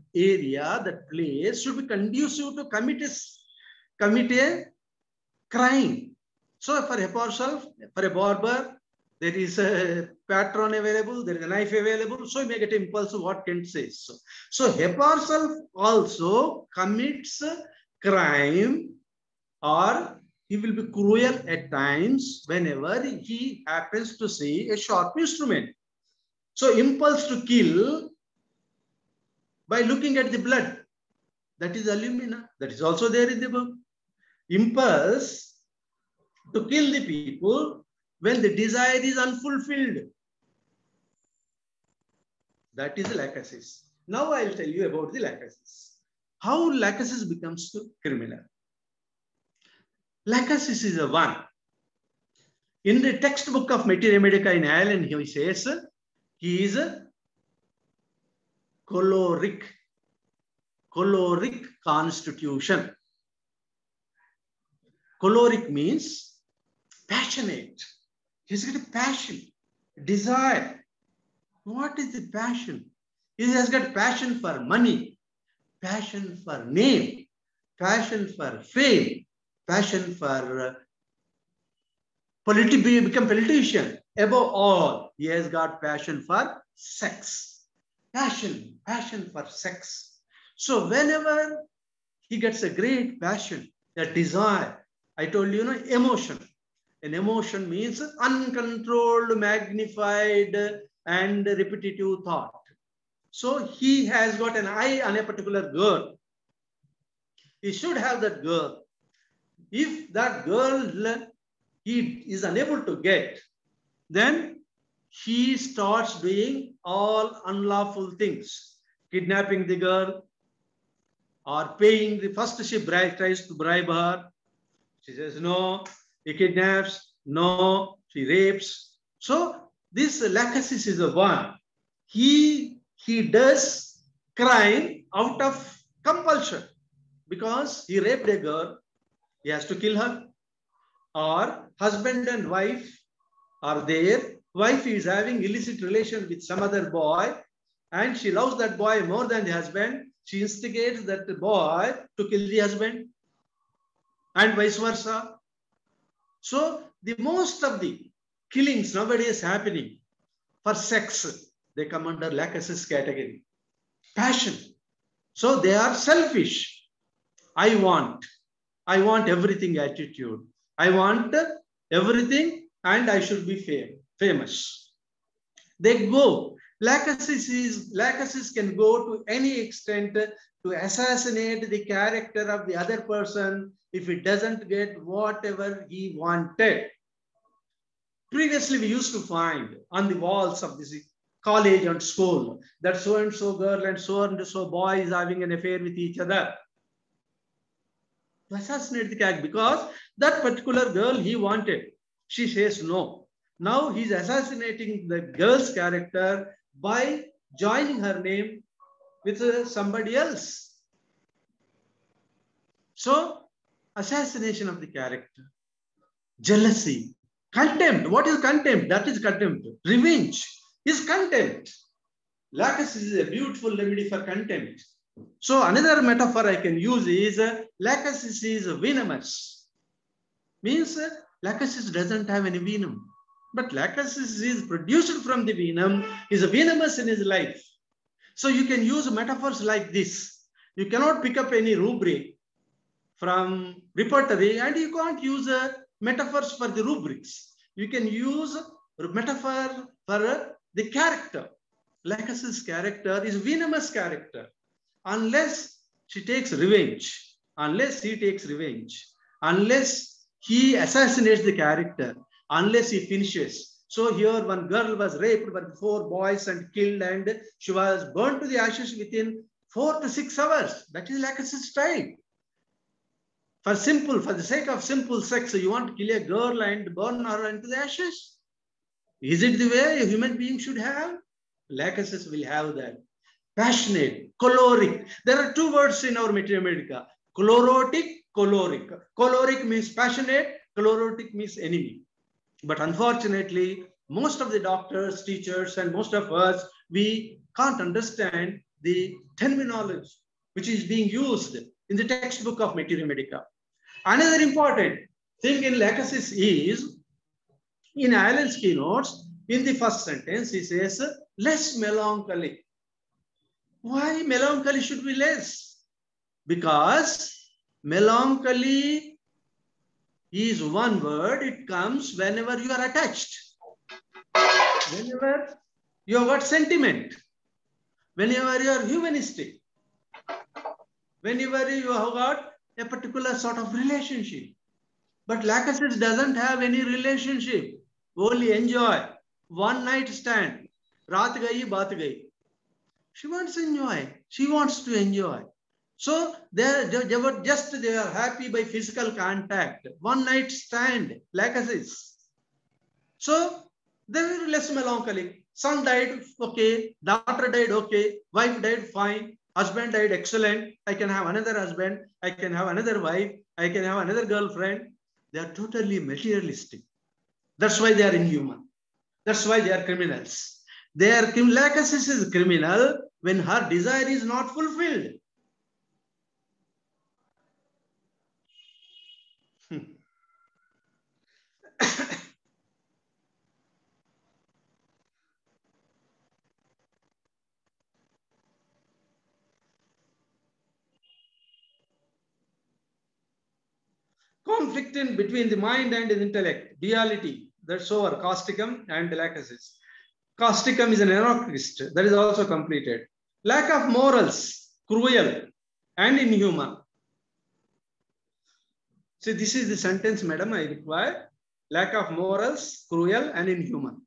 area, that place should be conducive to commit a crime. So for a parcel, for a barber, there is a patron available, there is a knife available, so you may get impulsive, what Kent says. So a parcel also commits crime, or he will be cruel at times whenever he happens to see a sharp instrument. So impulse to kill by looking at the blood, that is alumina, that is also there in the book. Impulse to kill the people when the desire is unfulfilled, that is lachesis. Now I'll tell you about the lachesis. How lachesis becomes to criminal. Lachesis is a one. In the textbook of Materia Medica in Ireland, he says he is a choleric constitution. Choleric means passionate. He's got a passion, desire. What is the passion? He has got passion for money, passion for name, passion for fame, passion for become politician. Above all, he has got passion for sex. Passion for sex. So whenever he gets a great passion, a desire, I told you, emotion. An emotion means uncontrolled, magnified, and repetitive thought. So he has got an eye on a particular girl. He should have that girl. If that girl he is unable to get, then he starts doing all unlawful things. Kidnapping the girl, or paying the first she tries to bribe her. She says no. He kidnaps, no, she rapes. So this lachesis is the one. He does crime out of compulsion because he raped a girl. He has to kill her. Or husband and wife are there. Wife is having illicit relation with some other boy, and she loves that boy more than the husband. She instigates that boy to kill the husband, and vice versa. So the most of the killings nowadays happening for sex, they come under lachesis category. Passion. So they are selfish. I want everything attitude. I want everything and I should be famous. They go. Lachesis can go to any extent to assassinate the character of the other person if he doesn't get whatever he wanted. Previously, we used to find on the walls of this college and school that so-and-so girl and so boy is having an affair with each other. To assassinate the character because that particular girl he wanted. She says no. Now he's assassinating the girl's character by joining her name with somebody else. So, assassination of the character, jealousy, contempt. What is contempt? That is contempt. Revenge is contempt. Lachesis is a beautiful remedy for contempt. So, another metaphor I can use is lachesis is venomous. Means lachesis doesn't have any venom. But lachesis is produced from the venom, is venomous in his life. So you can use metaphors like this. You cannot pick up any rubric from repertory and you can't use metaphors for the rubrics. You can use metaphor for the character. Lachesis' character is venomous character. Unless she takes revenge, unless he takes revenge, unless he assassinates the character, unless he finishes. So here one girl was raped by 4 boys and killed and she was burned to the ashes within 4 to 6 hours. That is lachesis type. For the sake of simple sex, you want to kill a girl and burn her into the ashes? Is it the way a human being should have? Lachesis will have that. Passionate, choleric. There are 2 words in our Materia Medica. Chlorotic, choleric. Choleric means passionate, chlorotic means enemy. But unfortunately, most of the doctors, teachers, and most of us, we can't understand the terminology which is being used in the textbook of Materia Medica. Another important thing in Lachesis is, in Allen's keynotes, in the first sentence, he says, less melancholy. Why melancholy should be less? Because melancholy is one word, it comes whenever you are attached. Whenever you have got sentiment, whenever you are humanistic, whenever you have got a particular sort of relationship. But Lachesis doesn't have any relationship, only enjoy. One night stand, raat gayi, baat gayi. She wants to enjoy. She wants to enjoy. So they are happy by physical contact. One night stand, Lachesis. So they were less melancholic. Son died, okay. Daughter died, okay. Wife died, fine. Husband died, excellent. I can have another husband. I can have another wife. I can have another girlfriend. They are totally materialistic. That's why they are inhuman. That's why they are criminals. Lachesis is criminal when her desire is not fulfilled. Conflict in between the mind and the intellect, duality, that's over, causticum and Lachesis. Causticum is an anarchist, that is also completed. Lack of morals, cruel and inhuman. See, this is the sentence, madam, I require. Lack of morals, cruel and inhuman.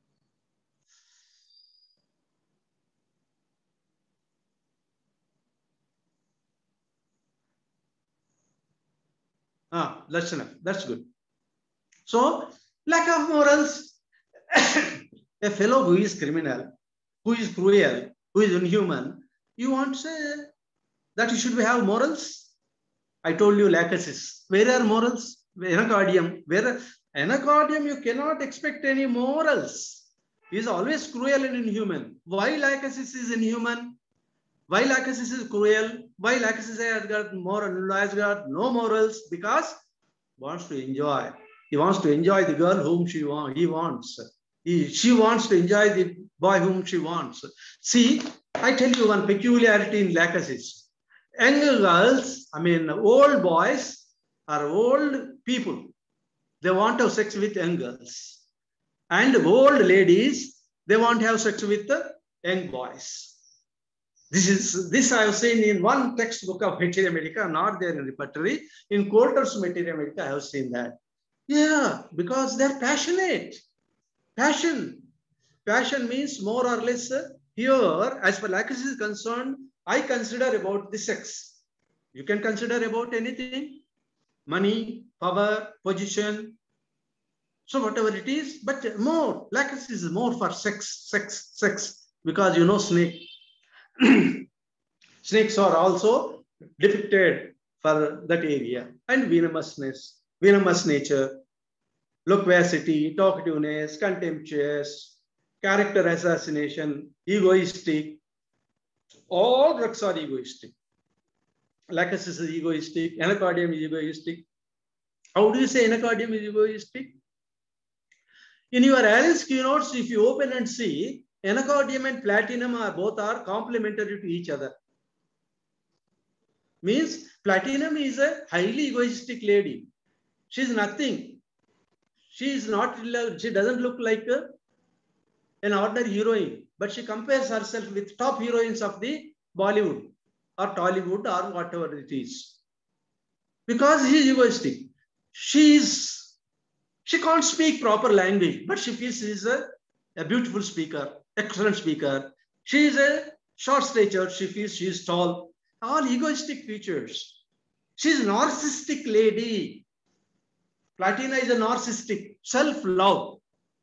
That's enough. That's good. So, lack of morals. A fellow who is criminal, who is cruel, who is inhuman, you want to say that he should have morals? I told you Lachesis. Where are morals? Anacardium. Where Anacardium, you cannot expect any morals. He is always cruel and inhuman. Why Lachesis is inhuman? Why Lachesis is cruel? Why Lachesis has got no morals? Because he wants to enjoy. He wants to enjoy the girl whom he wants. She wants to enjoy the boy whom she wants. See, I tell you one peculiarity in Lachesis. Young girls, old boys are old people. They want to have sex with young girls. And old ladies, they want to have sex with the young boys. This I have seen in one textbook of Materia Medica, not there in repertory. In Coulter's Materia Medica, I have seen that. Yeah, because they're passionate. Passion means more or less here, as far as Lachesis is concerned, I consider about the sex. You can consider about anything, money, power, position. So whatever it is, but more, Lachesis is more for sex, because you know snake. Snakes are also depicted for that area. And venomous nature, loquacity, talkativeness, contemptuous, character assassination, egoistic. All drugs are egoistic. Lachesis is egoistic. Anacardium is egoistic. How do you say anacardium is egoistic? In your Allen's keynotes, if you open and see, anacardium and platinum both are complementary to each other. Means platinum is a highly egoistic lady. She is nothing. She doesn't look like an ordinary heroine, but she compares herself with top heroines of the Bollywood or Tollywood or whatever it is. Because she is egoistic. She can't speak proper language, but she feels she is a beautiful speaker, excellent speaker. She is a short stature. She feels she is tall. All egoistic features. She is a narcissistic lady. Platina is a narcissistic. Self-love.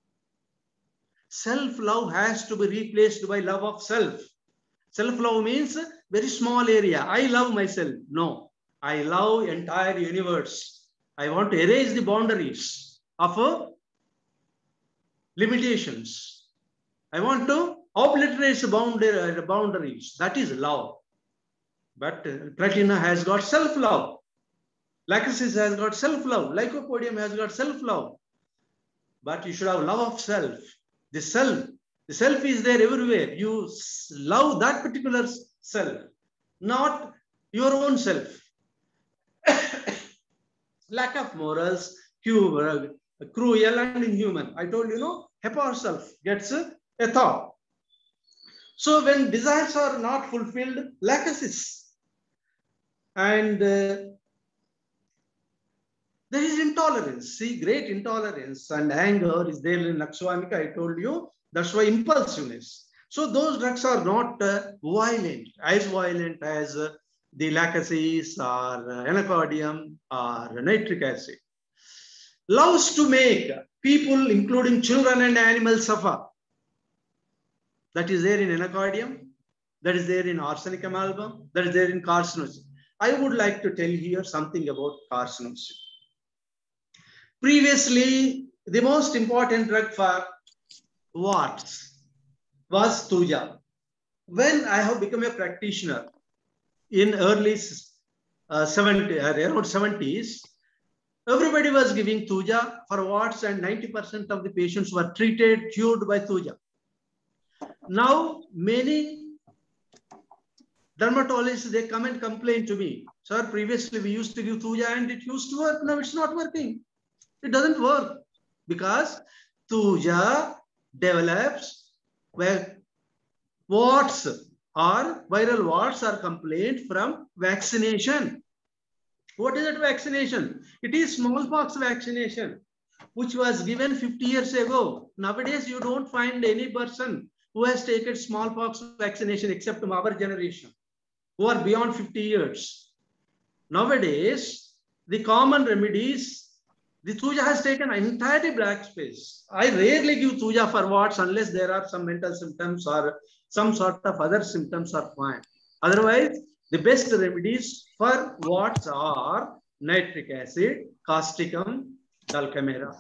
Self-love has to be replaced by love of self. Self-love means very small area. I love myself. No, I love entire universe. I want to erase the boundaries of limitations. I want to obliterates boundaries. That is love. But platina has got self-love. Lachesis has got self-love. Lycopodium has got self-love. But you should have love of self. The self is there everywhere. You love that particular self, not your own self. Lack of morals, cruel and inhuman. I told you, no, Hepa self gets a thought. So when desires are not fulfilled, lachesis. And there is intolerance. See, great intolerance and anger is there in Akshwamika. I told you, that's why impulsiveness. So those drugs are not violent, as violent as the lachesis or anacardium or nitric acid. Loves to make people, including children and animals, suffer. That is there in anacardium. That is there in arsenic amalgam. That is there in carcinosin. I would like to tell here something about carcinosin. Previously, the most important drug for warts was Thuja. When I have become a practitioner in early 70s, everybody was giving Thuja for warts and 90% of the patients were treated, cured by Thuja. Now, many dermatologists, they come and complain to me, sir, previously we used to give Thuja and it used to work. Now it's not working. It doesn't work because Thuja develops where warts or viral warts are complaint from vaccination. What is that vaccination? It is smallpox vaccination, which was given 50 years ago. Nowadays, you don't find any person who has taken smallpox vaccination except our generation, who are beyond 50 years. Nowadays, the common remedies, the Thuja has taken entirely black space. I rarely give Thuja for warts unless there are some mental symptoms or some sort of other symptoms are fine. Otherwise, the best remedies for warts are nitric acid, causticum, dulcamera.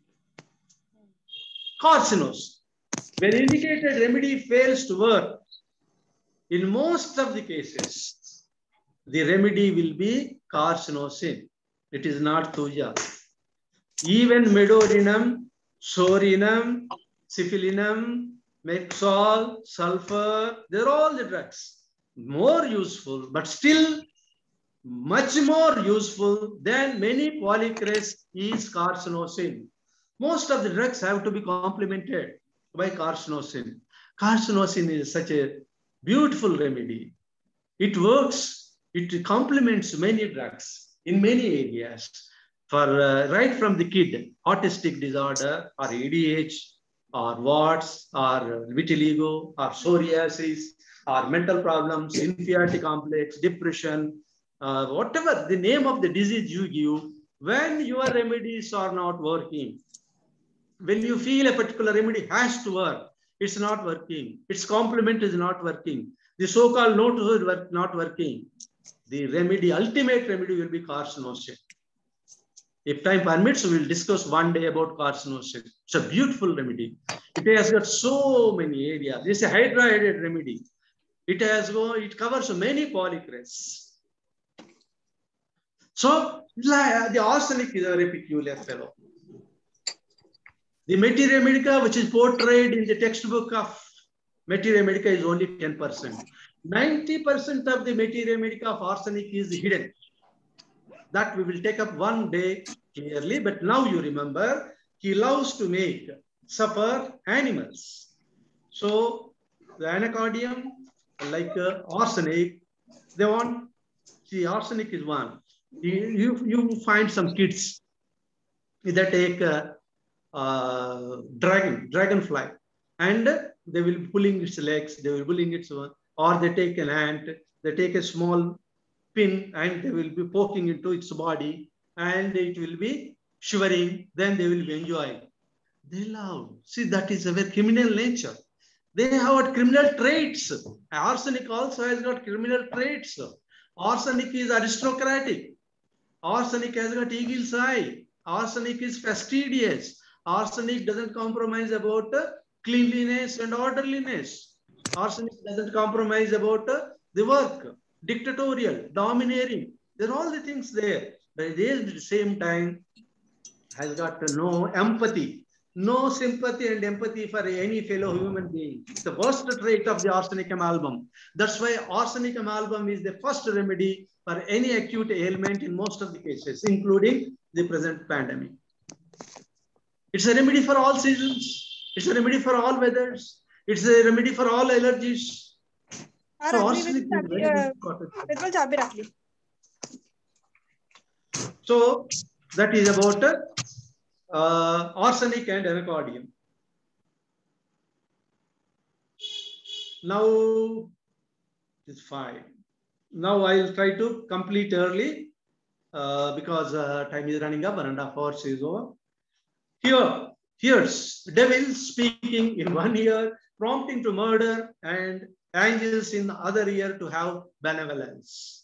Carcinosin. When indicated remedy fails to work, in most of the cases, the remedy will be carcinosin. It is not Thuja. Even medorinum, sorinum, syphilinum, Mexol, sulfur, they're all the drugs. More useful, but still much more useful than many polycrest is carcinosin. Most of the drugs have to be complemented by carcinosin. Carcinosin is such a beautiful remedy. It works, it complements many drugs in many areas. For right from the kid, autistic disorder or ADHD or warts or vitiligo or psoriasis or mental problems, inferiority complex, depression, whatever the name of the disease you give, when your remedies are not working, when you feel a particular remedy has to work, it's not working, its complement is not working, the so-called note is not working, the remedy, ultimate remedy will be carcinosin. If time permits, we will discuss one day about carcinosin. It's a beautiful remedy. It has got so many areas. It's a hydra-headed remedy. It covers many polycrests. So the arsenic is a very peculiar fellow. The materia medica, which is portrayed in the textbook of materia medica, is only 10%. 90% of the materia medica of arsenic is hidden. That we will take up one day clearly, but now you remember, he loves to make suffer animals. So the anacardium, like arsenic, they want, see, arsenic is one. You find some kids that take dragonfly, and they will be pulling its legs, they will be pulling its one, or they take an ant, they take a small pin and they will be poking into its body and it will be shivering, then they will be enjoying. They love. See, that is a very criminal nature. They have criminal traits. Arsenic also has got criminal traits. Arsenic is aristocratic. Arsenic has got eagle's eye. Arsenic is fastidious. Arsenic doesn't compromise about cleanliness and orderliness. Arsenic doesn't compromise about the work, dictatorial, domineering. There are all the things there. But at the same time, has got no empathy, no sympathy and empathy for any fellow human being. It's the worst trait of the arsenic amalgam. That's why arsenic amalgam is the first remedy for any acute ailment in most of the cases, including the present pandemic. It's a remedy for all seasons. It's a remedy for all weathers. It's a remedy for all allergies. So arsenic is very important. So that is about arsenic and anacardium. Now it's fine. Now I'll try to complete early because time is running up, 1.5 hours is over. Here's devil speaking in one ear, prompting to murder, and angels in the other ear to have benevolence.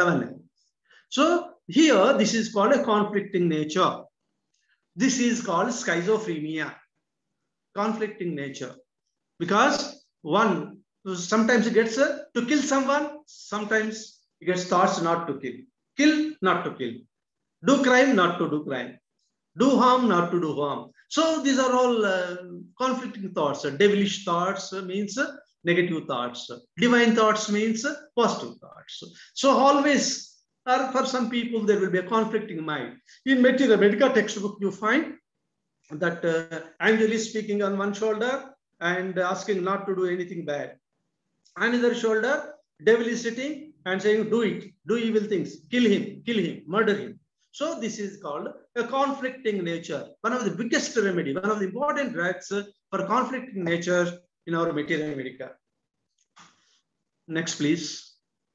So here, this is called a conflicting nature. This is called schizophrenia, conflicting nature. Because one sometimes it gets to kill someone, sometimes it gets thoughts not to kill. Kill, not to kill. Do crime, not to do crime. Do harm, not to do harm. So these are all conflicting thoughts. Devilish thoughts means negative thoughts. Divine thoughts means positive thoughts. So always, or for some people, there will be a conflicting mind. In Maitreya Medica textbook, you find that angel is speaking on one shoulder and asking not to do anything bad. Another shoulder, devil is sitting and saying, do it, do evil things, kill him, murder him. So this is called a conflicting nature. One of the biggest remedy, one of the important drugs for conflicting nature in our Maitreya Medica. Next, please.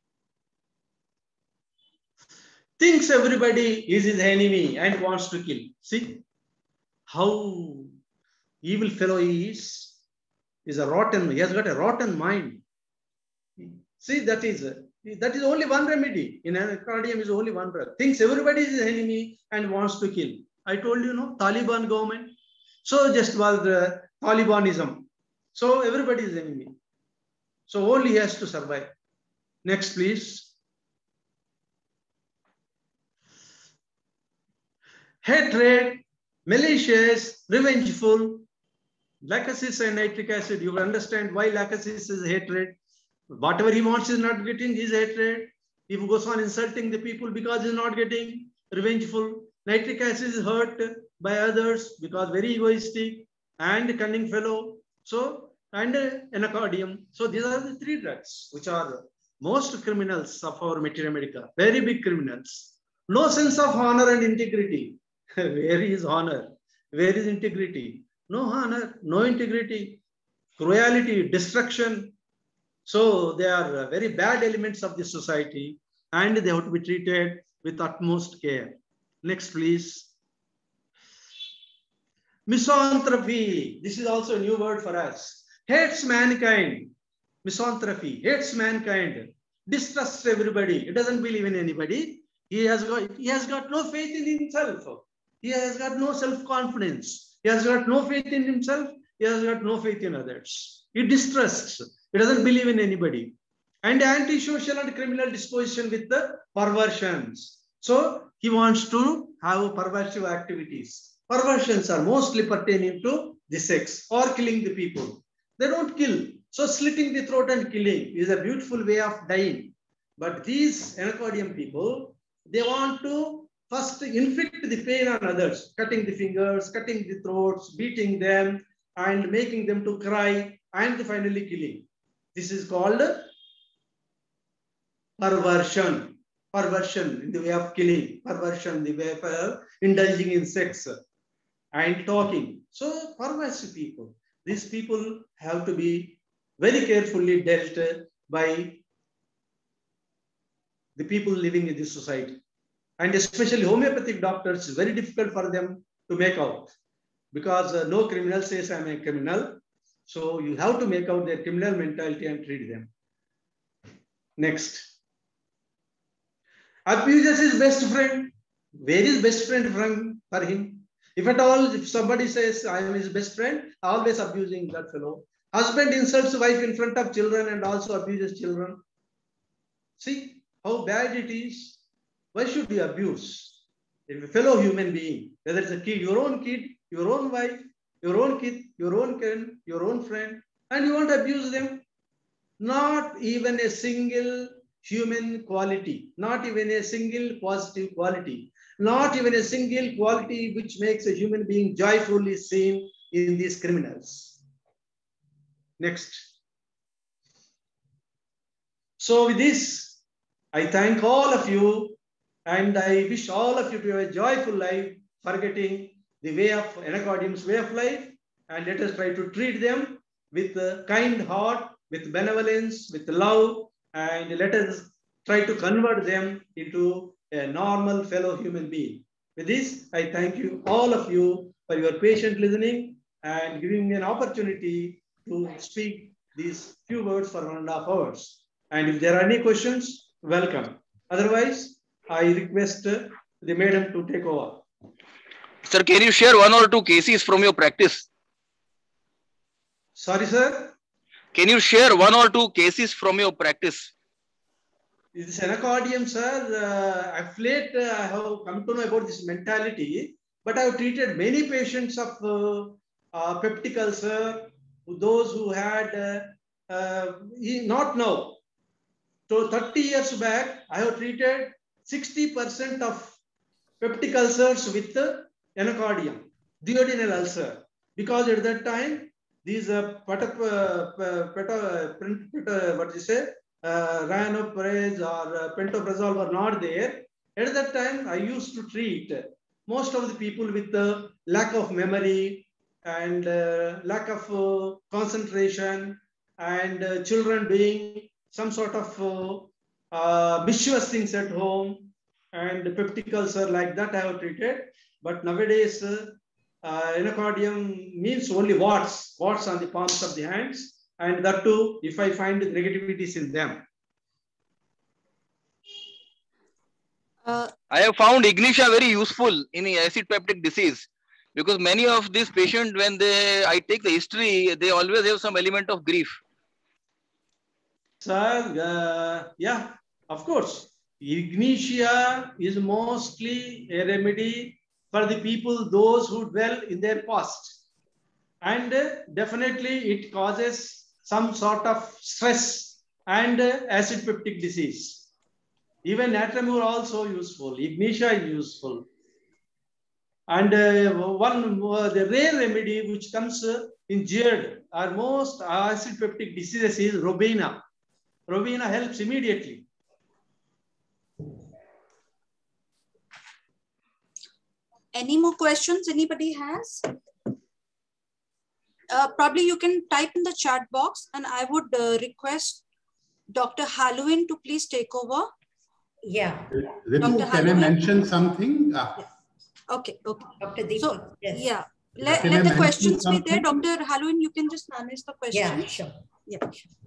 Thinks everybody is his enemy and wants to kill. See how evil fellow he is a rotten, he has got a rotten mind. See, that is only one remedy. In anacardium is only one drug. Thinks everybody is his enemy and wants to kill. I told you, no, Taliban government. So just was the Talibanism. So everybody is enemy. So only he has to survive. Next, please. Hatred, malicious, revengeful. Lachesis and nitric acid. You will understand why Lachesis is hatred. Whatever he wants is not getting, his hatred. If he goes on insulting the people because he's not getting, revengeful. Nitric acid is hurt by others because very egoistic and cunning fellow. So, and anacardium. So these are the three drugs which are most criminals of our Maitreya Medica. Very big criminals. No sense of honor and integrity. Where is honor? Where is integrity? No honor, no integrity, cruelty, destruction. So they are very bad elements of the society and they have to be treated with utmost care. Next, please. Misanthropy. This is also a new word for us. Hates mankind. Misanthropy. Hates mankind. Distrusts everybody. It doesn't believe in anybody. He has got no faith in himself. He has got no self-confidence. He has got no faith in himself. He has got no faith in others. He distrusts. He doesn't believe in anybody. And antisocial and criminal disposition with the perversions. So he wants to have perversive activities. Perversions are mostly pertaining to the sex or killing the people. They don't kill. So slitting the throat and killing is a beautiful way of dying. But these anacardium people, they want to first inflict the pain on others, cutting the fingers, cutting the throats, beating them, and making them to cry, and finally killing. This is called perversion. Perversion in the way of killing, perversion in the way of indulging in sex and talking. So perverse people. These people have to be very carefully dealt by the people living in this society. And especially homeopathic doctors, it's very difficult for them to make out because no criminal says I'm a criminal. So you have to make out their criminal mentality and treat them. Next. Abuses his best friend. Where is best friend for him? If at all, if somebody says I am his best friend, always abusing that fellow. Husband insults wife in front of children and also abuses children. See how bad it is. Why should you abuse a fellow human being? Whether it's a kid, your own wife, your own kid, your own friend, and you want to abuse them. Not even a single human quality, not even a single positive quality, not even a single quality which makes a human being joyfully seen in these criminals. Next. So with this, I thank all of you and I wish all of you to have a joyful life, forgetting the way of Anacardium's way of life, and let us try to treat them with a kind heart, with benevolence, with love, and let us try to convert them into a normal fellow human being. With this, I thank you, all of you, for your patient listening and giving me an opportunity to speak these few words for 1.5 hours. And if there are any questions, welcome. Otherwise, I request the madam to take over. Sir, can you share 1 or 2 cases from your practice? Sorry, sir? Can you share 1 or 2 cases from your practice? This Anacardium, sir, of late I have come to know about this mentality, but I have treated many patients of peptic ulcer, those who had, not now. So 30 years back, I have treated 60% of peptic ulcers with Anacardium, duodenal ulcer, because at that time, these Ranoprez or Pantoprazole were not there. At that time, I used to treat most of the people with lack of memory and lack of concentration, and children doing some sort of mischievous things at home, and peptic ulcer like that I have treated. But nowadays, Anacardium means only warts on the palms of the hands, and that too if I find negativities in them. I have found Ignitia very useful in acid peptic disease, because many of these patients, when I take the history, they always have some element of grief. Sir, yeah, of course. Ignitia is mostly a remedy for the people, those who dwell in their past. And definitely it causes some sort of stress and acid peptic disease. Even Natramur also useful, Ignitia is useful. And the rare remedy which comes in GERD or most acid peptic diseases is Robina. Robina helps immediately. Any more questions anybody has? Probably you can type in the chat box, and I would request Dr. Halloween to please take over. Yeah. Ritu, can I mention something? Okay. Dr. Deepak, So, yes. Yeah. Let the questions be there. Dr. Halloween, you can just manage the questions. Yeah, sure. Yeah.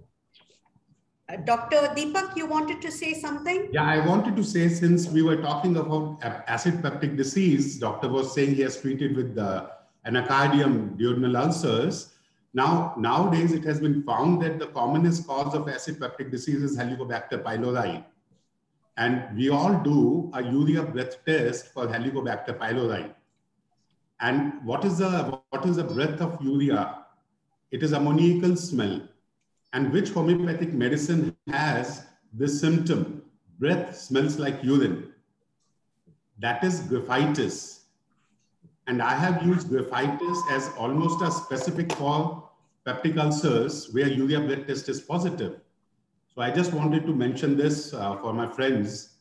Dr. Deepak, you wanted to say something? Yeah, I wanted to say, since we were talking about acid peptic disease, doctor was saying he has treated with the Anacardium duodenal ulcers. Nowadays, it has been found that the commonest cause of acid peptic disease is Helicobacter pylori. And we all do a urea breath test for Helicobacter pylori. And what is the breath of urea? It is ammoniacal smell. And which homeopathic medicine has this symptom? Breath smells like urine. That is graphitis. And I have used graphitis as almost a specific for peptic ulcers where urea breath test is positive. So I just wanted to mention this for my friends.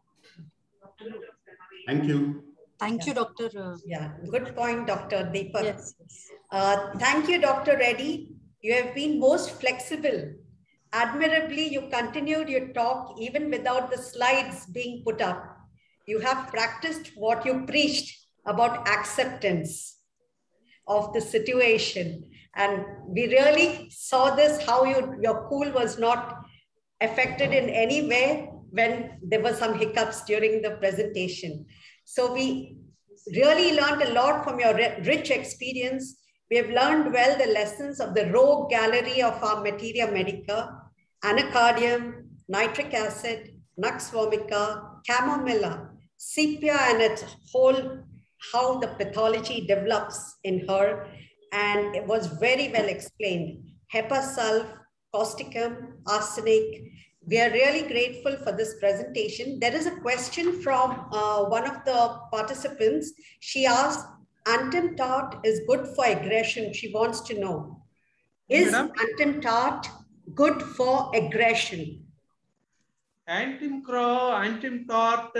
Thank you. Thank you, Dr. Yeah, good point, Dr. Deepak. Yes. Thank you, Dr. Reddy. You have been most flexible. Admirably, you continued your talk even without the slides being put up. You have practiced what you preached about acceptance of the situation. And we really saw this, how your cool was not affected in any way when there were some hiccups during the presentation. So we really learned a lot from your rich experience. We have learned well the lessons of the rogue gallery of our materia medica, anacardium, nitric acid, nux vomica, chamomilla, sepia and its whole, how the pathology develops in her. And it was very well explained. HEPA sulf, causticum, arsenic. We are really grateful for this presentation. There is a question from one of the participants. She asked, Antim tart is good for aggression. She wants to know, is Antim tart good for aggression? Antim tart,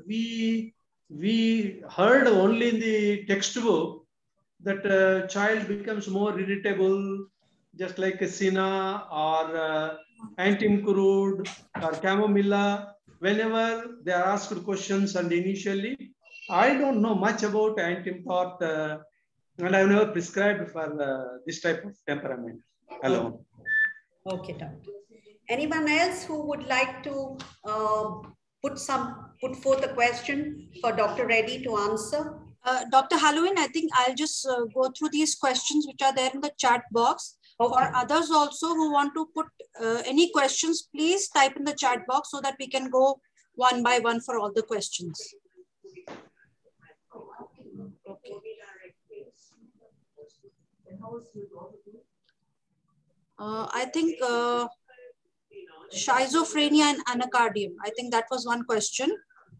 we heard only in the textbook that a child becomes more irritable, just like a Sina or Antim crude or chamomilla. Whenever they are asked questions, and initially, I don't know much about Antim tart, and I've never prescribed for this type of temperament alone. Okay, doctor. Anyone else who would like to put forth a question for Dr. Reddy to answer? Dr. Halloween, I think I'll just go through these questions which are there in the chat box. Okay. For others also who want to put any questions, please type in the chat box so that we can go one by one for all the questions. Okay. I think schizophrenia and anacardium. I think that was one question.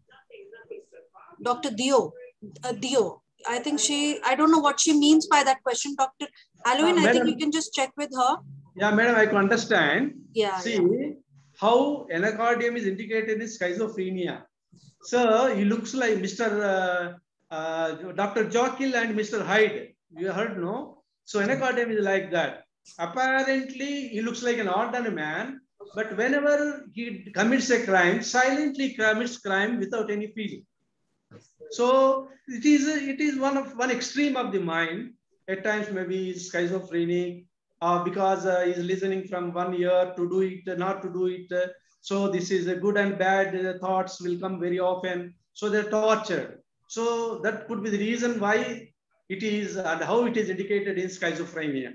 Dr. Dio. I think I don't know what she means by that question. Dr. Halloween, I think you can just check with her. Yeah, madam, I can understand. Yeah. See how anacardium is indicated in schizophrenia. So he looks like Mr. Dr. Jekyll and Mr. Hyde. You heard, no? So anacardium is like that. Apparently, he looks like an ordinary man, but whenever he commits a crime, silently commits crime without any feeling. So it is one extreme of the mind. At times maybe schizophrenic, because he's listening from one ear to do it, not to do it. So this is a good and bad thoughts will come very often. So they're tortured. So that could be the reason why it is and how it is indicated in schizophrenia.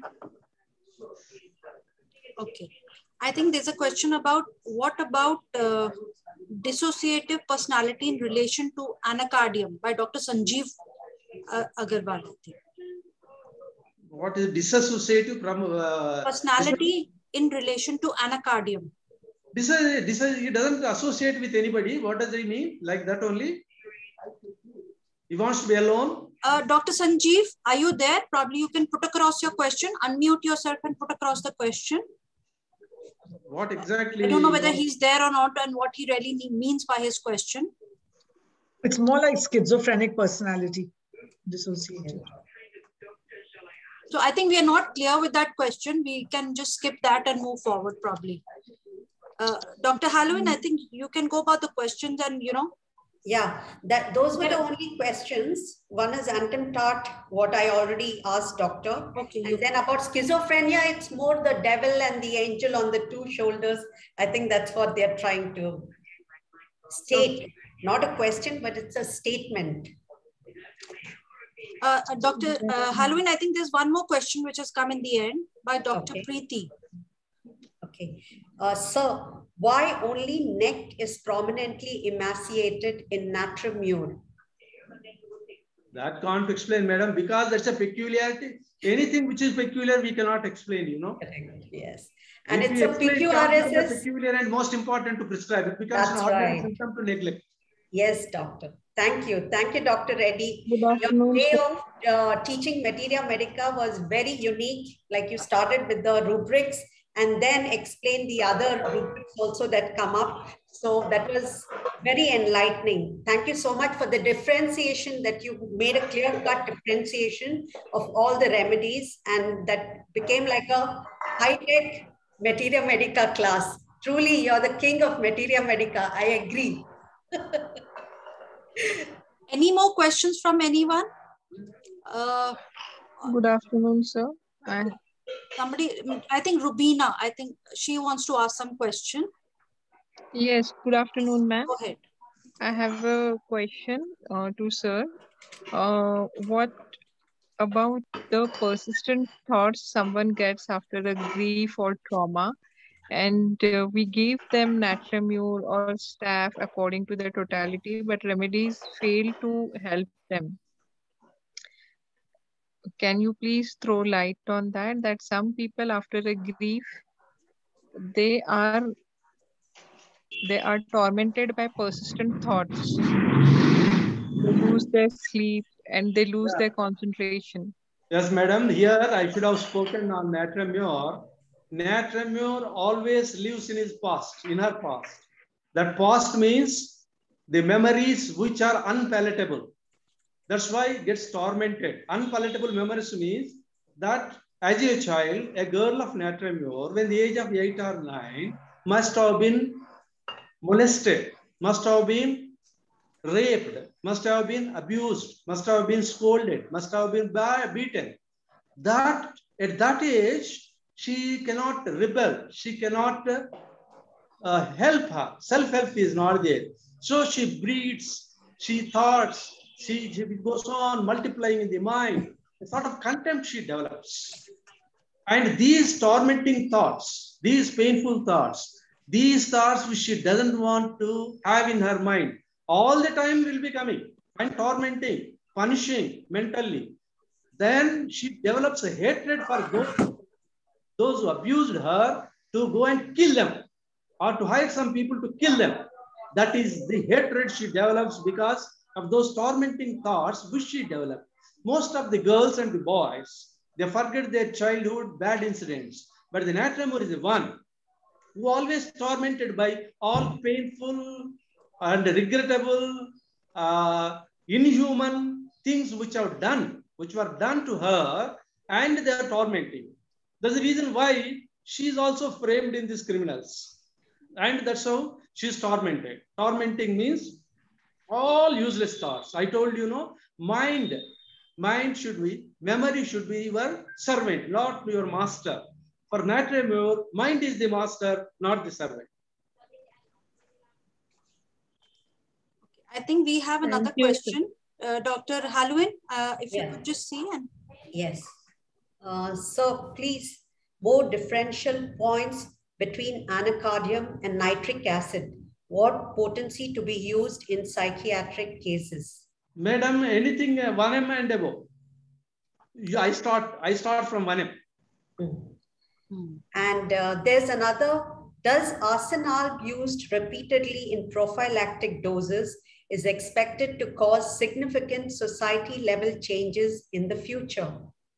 Okay. I think there's a question about what about dissociative personality in relation to anacardium by Dr. Sanjeev Agarwal. What is dissociative from personality in relation to anacardium? He doesn't associate with anybody. What does he mean? Like that only? He wants to be alone? Dr. Sanjeev, are you there? Probably you can put across your question, unmute yourself and put across the question. What exactly? I don't know whether he's there or not and what he really means by his question. It's more like schizophrenic personality, dissociated. So I think we are not clear with that question. We can just skip that and move forward probably. Dr. Halloween, I think you can go about the questions and, you know. Yeah, those were the only questions. One is Antim tart, what I already asked doctor. Okay. And then about schizophrenia, it's more the devil and the angel on the two shoulders. I think that's what they're trying to state. Okay. Not a question, but it's a statement. Dr. Halloween, I think there's one more question which has come in the end by Dr. Preeti. Okay. Sir, why only neck is prominently emaciated in Natrum? That can't explain, madam, because that's a peculiarity. Anything which is peculiar, we cannot explain, you know. Yes. And if it's a PQRS. Peculiar and most important to prescribe. It becomes an ordinary symptom to neglect. Yes, doctor. Thank you. Thank you, Dr. Reddy. Your way of teaching Materia Medica was very unique. Like you started with the rubrics and then explain the other rubrics also that come up. So that was very enlightening. Thank you so much for the differentiation that you made, a clear-cut differentiation of all the remedies, and that became like a high-tech Materia Medica class. Truly, you're the king of Materia Medica. I agree. Any more questions from anyone? Good afternoon, sir. Somebody, I think Rubina, I think she wants to ask some question. Yes, good afternoon, ma'am. Go ahead. I have a question to sir. What about the persistent thoughts someone gets after a grief or trauma, and we give them Natramure or staph according to their totality, but remedies fail to help them? Can you please throw light on that? That some people after a grief, they are tormented by persistent thoughts. They lose their sleep and they lose their concentration. Yes, madam. Here I should have spoken on Natramure. Natramure always lives in his past, in her past. That past means the memories which are unpalatable. That's why it gets tormented. Unpalatable memories means that as a child, a girl of Natramure, when the age of 8 or 9, must have been molested, must have been raped, must have been abused, must have been scolded, must have been beaten. That at that age, she cannot rebel, she cannot help her. Self-help is not there. So she breeds, she thoughts, she goes on multiplying in the mind. A sort of contempt she develops. And these tormenting thoughts, these painful thoughts, these thoughts which she doesn't want to have in her mind, all the time will be coming and tormenting, punishing mentally. Then she develops a hatred for those who abused her, to go and kill them or to hire some people to kill them. That is the hatred she develops because of those tormenting thoughts which she developed. Most of the girls and the boys, they forget their childhood bad incidents. But the Natramure is the one who always tormented by all painful and regrettable, inhuman things which were done to her, and they are tormenting. That's the reason why she is also framed in these criminals. And that's how she is tormented. Tormenting means all useless thoughts. I told you, no, memory should be your servant, not your master. For Natramure, mind is the master, not the servant. I think we have another question. Dr. Halloween, if you could just see. Yes. So please, more differential points between anacardium and nitric acid. What potency to be used in psychiatric cases? Madam, anything 1M and above. I start from 1M. And there's another. Does arsenal used repeatedly in prophylactic doses is expected to cause significant society level changes in the future?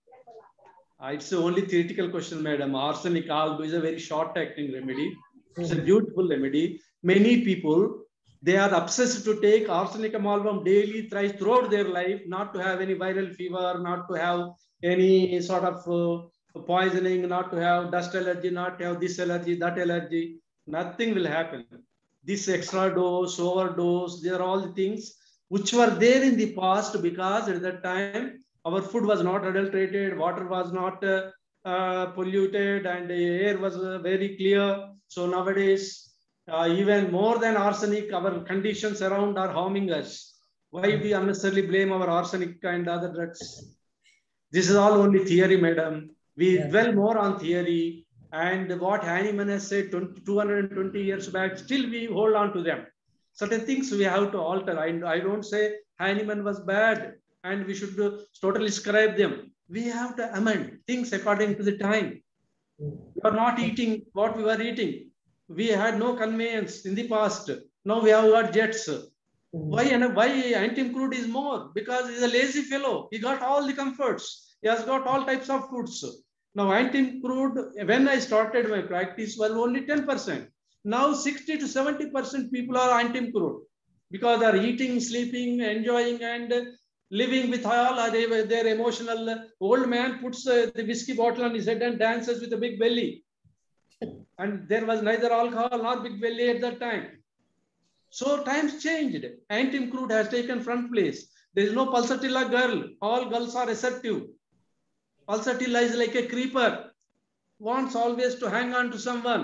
It's the only theoretical question, madam. Arsenic alb is a very short acting remedy. It's a beautiful remedy. Many people, they are obsessed to take arsenicum album daily, thrice throughout their life, not to have any viral fever, not to have any sort of poisoning, not to have dust allergy, not to have this allergy, that allergy. Nothing will happen. This extra dose, overdose, they are all the things which were there in the past, because at that time, our food was not adulterated, water was not polluted, and the air was very clear. So nowadays, even more than arsenic, our conditions around are harming us. Why we unnecessarily blame our arsenic and other drugs? This is all only theory, madam. We dwell more on theory, and what Hahnemann has said 220 years back, still we hold on to them. Certain things we have to alter. I don't say Hahnemann was bad and we should totally describe them. We have to amend things according to the time. We are not eating what we were eating. We had no conveyance in the past. Now we have got jets. Why Antim Crude is more? Because he's a lazy fellow. He got all the comforts. He has got all types of foods. Now Antim Crude, when I started my practice, was only 10%. Now 60 to 70% people are Antim Crude because they are eating, sleeping, enjoying, and living with all their emotional. Old man puts the whiskey bottle on his head and dances with a big belly. And there was neither alcohol nor big belly at that time. So times changed. Antim Crude has taken front place. There is no pulsatilla girl. All girls are receptive. Pulsatilla is like a creeper. Wants always to hang on to someone.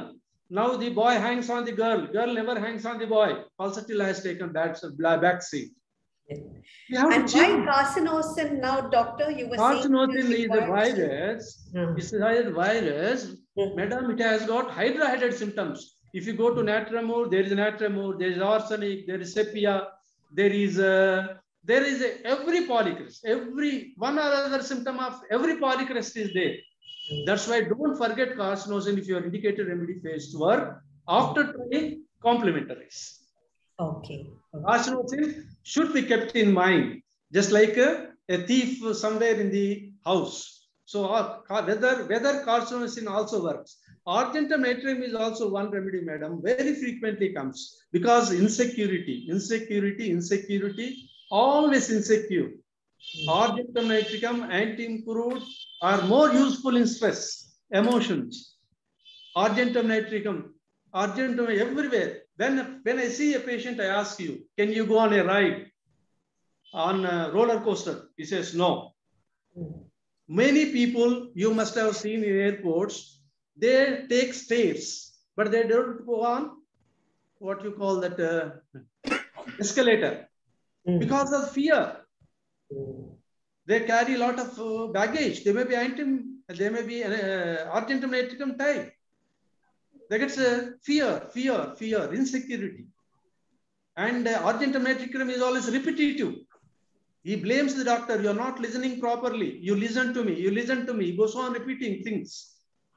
Now the boy hangs on the girl. Girl never hangs on the boy. Pulsatile has taken that back seat. And why carcinosin now, doctor? You were carcinosin saying is a virus. It's a virus. Madam, it has got hydra-headed symptoms. If you go to natriamur, there is natriamur, there is arsenic, there is sepia, there is every polycrest, every one or other symptom of every polycrest is there. That's why don't forget carcinosin if your indicated remedy fails to work after trying complementaries. Okay. Carcinosin should be kept in mind, just like a thief somewhere in the house. So whether carcinosin also works. Argentum natrium is also one remedy, madam, very frequently comes because insecurity, always insecure. Argentum natricum, anti-improved are more useful in stress, emotions. Argentum natricum, argentum everywhere. When I see a patient, I ask you, can you go on a ride on a roller coaster? He says no. Many people you must have seen in airports, they take stairs, but they don't go on what you call that escalator because of fear. They carry a lot of baggage. They may be argentum natricum type. They get fear, insecurity. And argentum natricum is always repetitive. He blames the doctor. You're not listening properly. You listen to me. He goes on repeating things.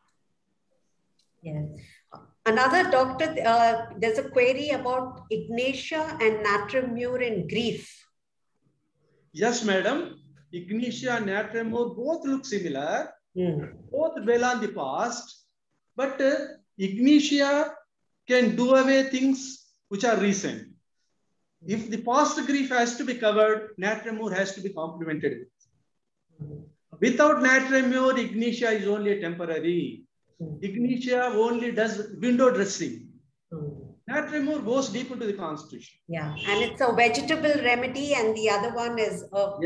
Yes. Another doctor, there's a query about Ignatia and natriamur in grief. Yes, madam. Ignatia and natriamur both look similar. Both dwell on the past. But Ignatia can do away things which are recent. If the past grief has to be covered, natriamur has to be complemented with. Without natriamur, Ignatia is only a temporary. Ignatia only does window dressing. Natriamur goes deep into the constitution. Yeah, and it's a vegetable remedy, and the other one is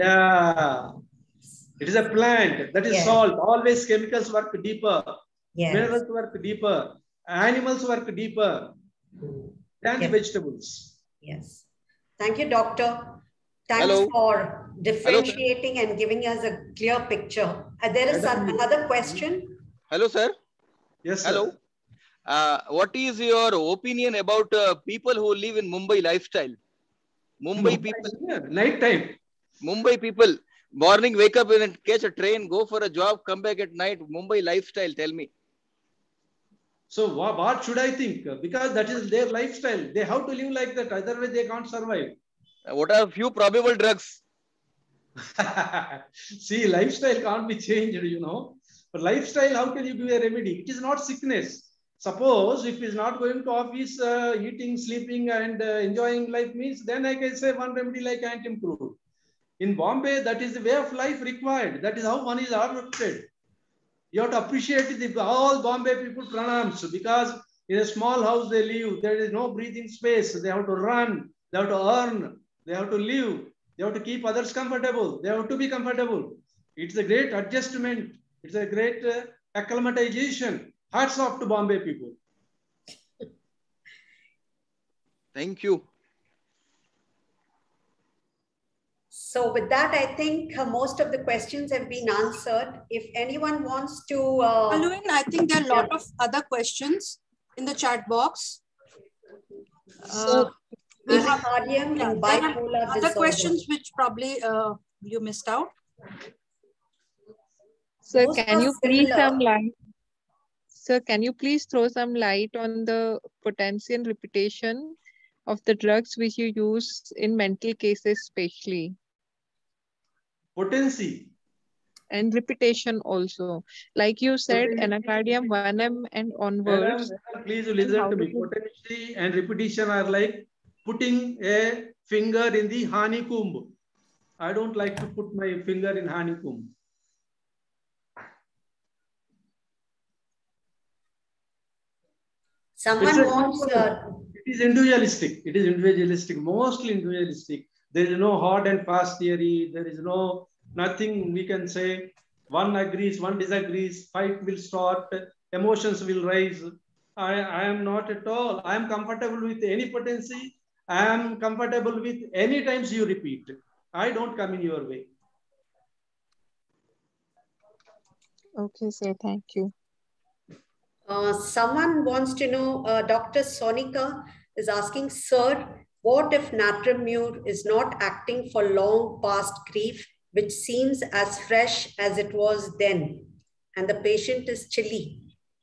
it is a plant that is salt. Always chemicals work deeper. Minerals work deeper. Animals work deeper than the vegetables. Yes. Thank you, doctor. Thanks for differentiating and giving us a clear picture. There is another question. Hello, sir. Yes, sir. Hello. What is your opinion about people who live in Mumbai lifestyle? Mumbai people. Night time. Mumbai people. Morning, wake up and catch a train, go for a job, come back at night. Mumbai lifestyle, tell me. So what should I think? Because that is their lifestyle. They have to live like that. Otherwise, they can't survive. What are a few probable drugs? See, lifestyle can't be changed, you know. But lifestyle, how can you give a remedy? It is not sickness. Suppose if he is not going to office, eating, sleeping, and enjoying life means, then I can say one remedy like anti-improved. In Bombay, that is the way of life required. That is how one is adopted. You have to appreciate all Bombay people pranams because in a small house they live. There is no breathing space. They have to run. They have to earn. They have to live. They have to keep others comfortable. They have to be comfortable. It's a great adjustment. It's a great acclimatization. Hats off to Bombay people. Thank you. So with that, I think most of the questions have been answered. If anyone wants to... Alwin, I think there are a lot of other questions in the chat box. So, pericardium and bipolar other questions which probably you missed out. Sir, can you please Sir, can you please throw some light on the potency and repetition of the drugs which you use in mental cases especially? Potency. And repetition also. Like you said, anacardium 1M and onwards. Madam, please listen to me. Potency and repetition are like putting a finger in the honeycomb. I don't like to put my finger in honeycomb. Someone wants... It is individualistic. It is individualistic, mostly individualistic. There is no hard and fast theory. There is nothing we can say. One agrees, one disagrees, fight will start, emotions will rise. I am not at all. I am comfortable with any potency. I am comfortable with any times you repeat. I don't come in your way. Okay, sir. Thank you. Someone wants to know, Dr. Sonika is asking, sir, what if Natramur is not acting for long past grief, which seems as fresh as it was then, and the patient is chilly?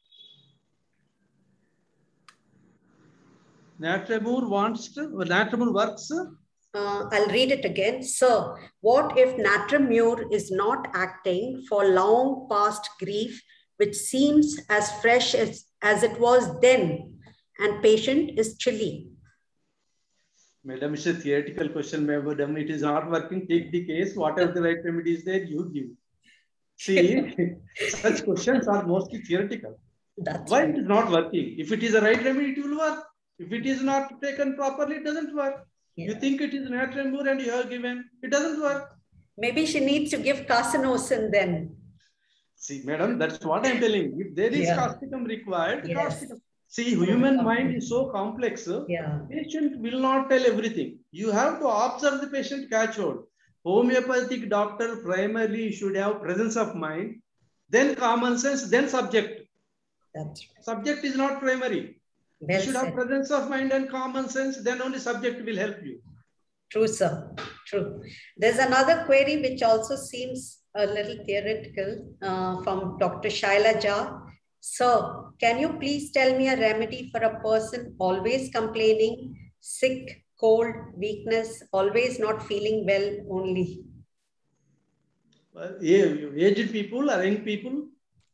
Natramur works. I'll read it again. Sir, what if Natramur is not acting for long past grief, which seems as fresh as it was then, and patient is chilly? Madam, it's a theoretical question, madam. It is not working. Take the case. Whatever the right remedy is there, you give. See, such questions are mostly theoretical. Why it is not working? If it is a right remedy, it will work. If it is not taken properly, it doesn't work. Yeah. You think it is Natramur and you have given, it doesn't work. Maybe she needs to give Casinosin then. See, madam, that's what I'm telling. If there is causticum required, causticum. See, human mind is so complex. Patient will not tell everything. You have to observe the patient, catch hold. Homeopathic doctor primarily should have presence of mind, then common sense, then subject. That's right. Subject is not primary. Well you should said. have presence of mind and common sense, then only subject will help you. True, sir. True. There's another query which also seems a little theoretical from Dr. Shailaja. Sir, can you please tell me a remedy for a person always complaining, sick, cold, weakness, always not feeling well only? Well, aged people or young people?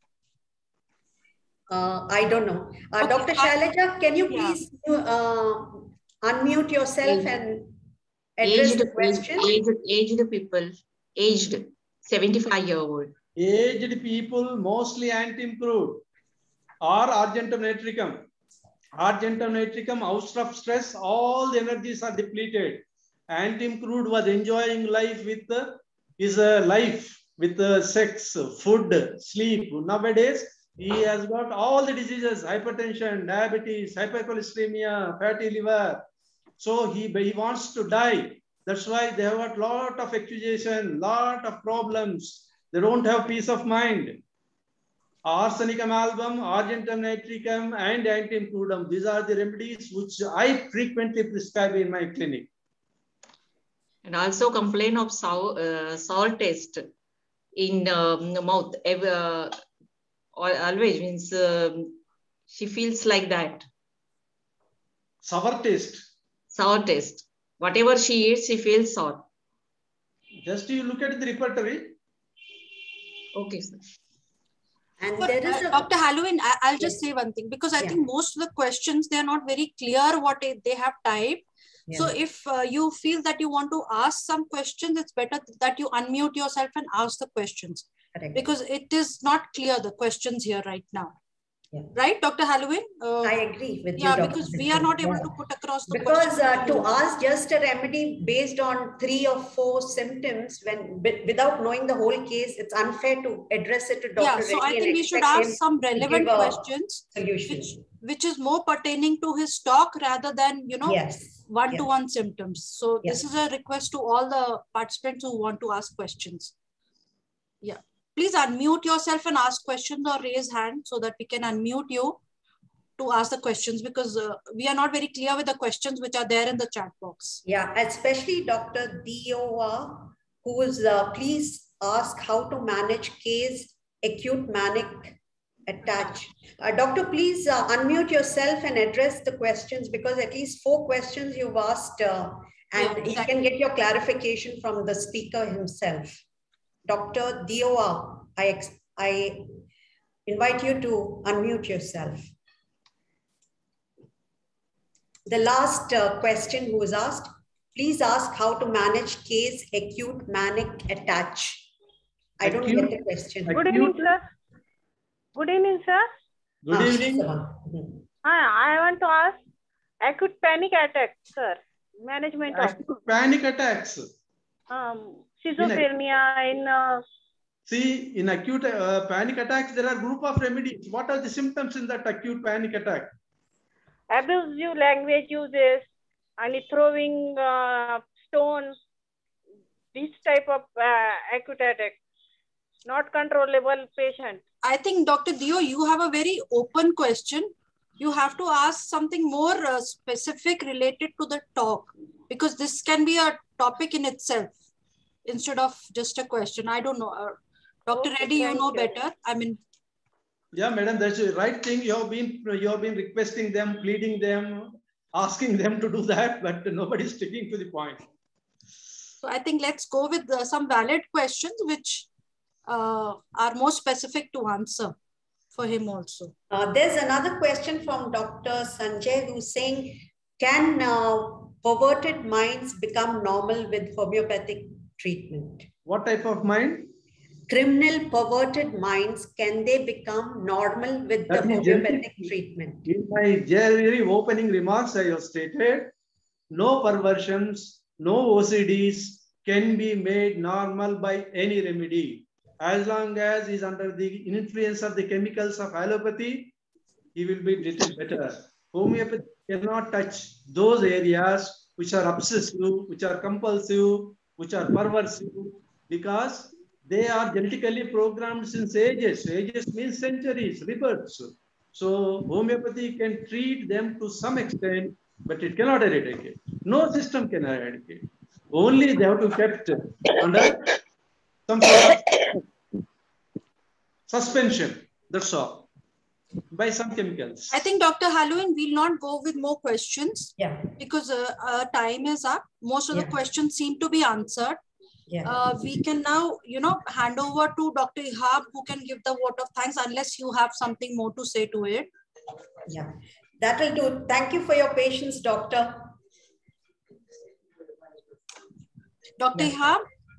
I don't know. Dr. Shailaja, can you please unmute yourself and address the question? Aged people, aged 75-year-old. Aged people, mostly anti-improved or argentum natricum. Argentum natricum, out of stress, all the energies are depleted. Anti-improved was enjoying life with his life, with sex, food, sleep. Nowadays, he has got all the diseases, hypertension, diabetes, hypercholesteremia, fatty liver. So he wants to die. That's why they have got a lot of accusation, lot of problems. They don't have peace of mind. Arsenicum album, argentum nitricum, and anti-improvum. These are the remedies which I frequently prescribe in my clinic. And also complain of salt taste in the mouth. Always means she feels like that. Sour taste. Sour taste. Whatever she eats, she feels sour. Just you look at the repertory. Okay, sir. And there is Dr. Halloween, I'll just say one thing, because I think most of the questions, they are not very clear what they have typed. So if you feel that you want to ask some questions, it's better that you unmute yourself and ask the questions. Correct. Because it is not clear, the questions here right now. Right, Dr. Halloween? I agree with you. Yeah, because we are not able to put across the questions. Because to ask just a remedy based on 3 or 4 symptoms, without knowing the whole case, it's unfair to address it to Dr. Yeah, so I think we should ask some relevant questions, which is more pertaining to his talk rather than, one-to-one symptoms. So this is a request to all the participants who want to ask questions. Yeah. Please unmute yourself and ask questions or raise hand so that we can unmute you to ask the questions, because we are not very clear with the questions which are there in the chat box. Yeah, especially Dr. Dioa, who is, please ask how to manage case acute manic attach. Doctor, please unmute yourself and address the questions, because at least 4 questions you've asked and you can get your clarification from the speaker himself. Dr. Dioa, I invite you to unmute yourself. The last question who was asked, please ask how to manage case acute manic attach. I don't get the question. Good evening, sir. Good evening, sir. Good evening. I want to ask acute panic attacks, sir. Management of panic attacks. Schizophrenia in See, in acute panic attacks, there are group of remedies. What are the symptoms in that acute panic attack? Abusive language uses and throwing stones. This type of acute attack, not controllable patient. I think Dr. Dio, you have a very open question. You have to ask something more specific related to the talk, because this can be a topic in itself instead of just a question. I don't know. Dr. Reddy, you know better. I mean, yeah, madam, that's the right thing. You have been requesting them, pleading them, asking them to do that, but nobody is sticking to the point. So I think let's go with some valid questions which are more specific to answer for him also. There's another question from Dr. Sanjay who's saying, can perverted minds become normal with homeopathic treatment? What type of mind? Criminal perverted minds, can they become normal with the homeopathic treatment? In my very opening remarks, I have stated, no perversions, no OCDs can be made normal by any remedy. As long as he is under the influence of the chemicals of allopathy, he will be little better. Homeopathy cannot touch those areas which are obsessive, which are compulsive, which are perversive, because they are genetically programmed since ages. Ages means centuries, rebirths. So homeopathy can treat them to some extent, but it cannot eradicate. No system can eradicate. Only they have to be kept under some sort of suspension. That's all. By some chemicals. I think Dr. Halloween will not go with more questions. Yeah. Because time is up. Most of the questions seem to be answered. Yeah. We can now, hand over to Dr. Ihab, who can give the vote of thanks, unless you have something more to say to it. Yeah, that will do. Thank you for your patience, doctor. Dr. Ihab?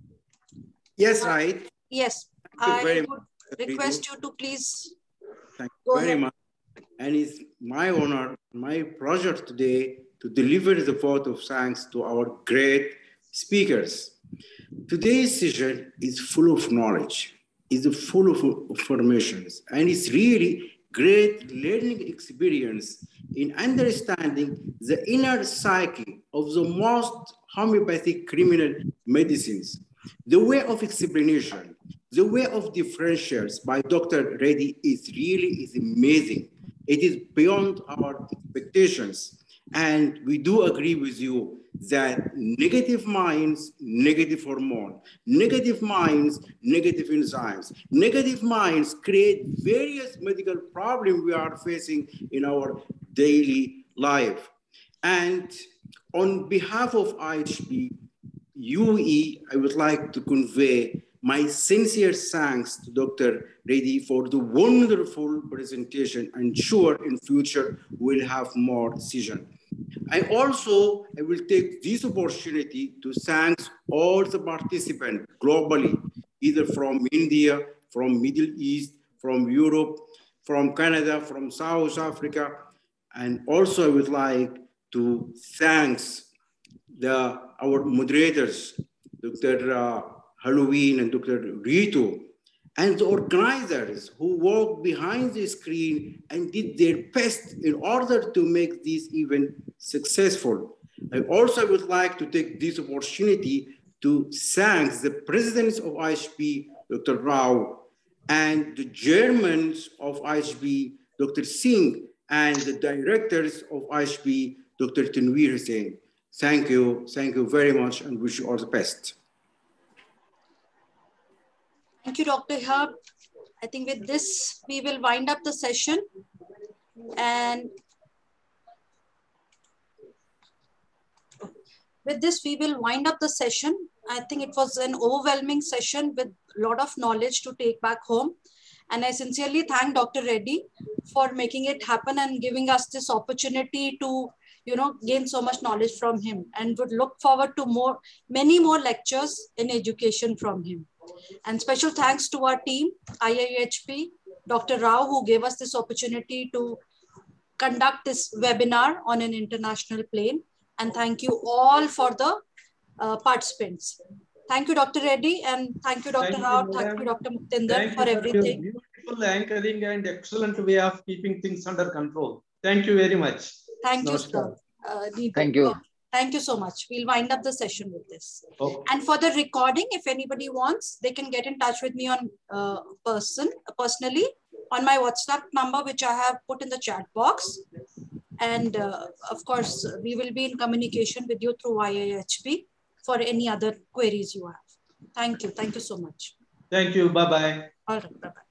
Yes, right. Yes, I would request you to please Thank you very much. And it's my honor, my pleasure today to deliver the vote of thanks to our great speakers. Today's session is full of knowledge, is full of informations, and it's really great learning experience in understanding the inner psyche of the most homeopathic criminal medicines. The way of explanation, the way of differentials by Dr. Reddy is amazing. It is beyond our expectations. And we do agree with you that negative minds, negative hormone, negative minds, negative enzymes, negative minds create various medical problems we are facing in our daily life. And on behalf of IHP UE, I would like to convey my sincere thanks to Dr. Reddy for the wonderful presentation, and sure in future we'll have more sessions. I will take this opportunity to thank all the participants globally, either from India, from Middle East, from Europe, from Canada, from South Africa. And also I would like to thank our moderators, Dr. Halloween and Dr. Ritu, and the organizers who worked behind the screen and did their best in order to make this event successful. I also would like to take this opportunity to thank the presidents of IHP, Dr. Rao, and the chairmans of IHP, Dr. Singh, and the directors of IHP, Dr. Tanveer Hussain. Thank you very much, and wish you all the best. Thank you, Dr. Ihab. I think with this, we will wind up the session. And with this, we will wind up the session. I think it was an overwhelming session with a lot of knowledge to take back home. And I sincerely thank Dr. Reddy for making it happen and giving us this opportunity to gain so much knowledge from him, and would look forward to many more lectures in education from him. And special thanks to our team, IIHP, Dr. Rao, who gave us this opportunity to conduct this webinar on an international plane. And thank you all for the participants. Thank you, Dr. Reddy, and thank you, Dr. Rao. Thank you, Dr. Muktinder, for everything. Beautiful anchoring and excellent way of keeping things under control. Thank you very much. Thank you, Namaskar. sir. Thank you. Thank you so much. We'll wind up the session with this. Okay. And for the recording, if anybody wants, they can get in touch with me on personally on my WhatsApp number, which I have put in the chat box. And of course, we will be in communication with you through IIHP for any other queries you have. Thank you. Thank you so much. Thank you. Bye-bye. All right. Bye-bye.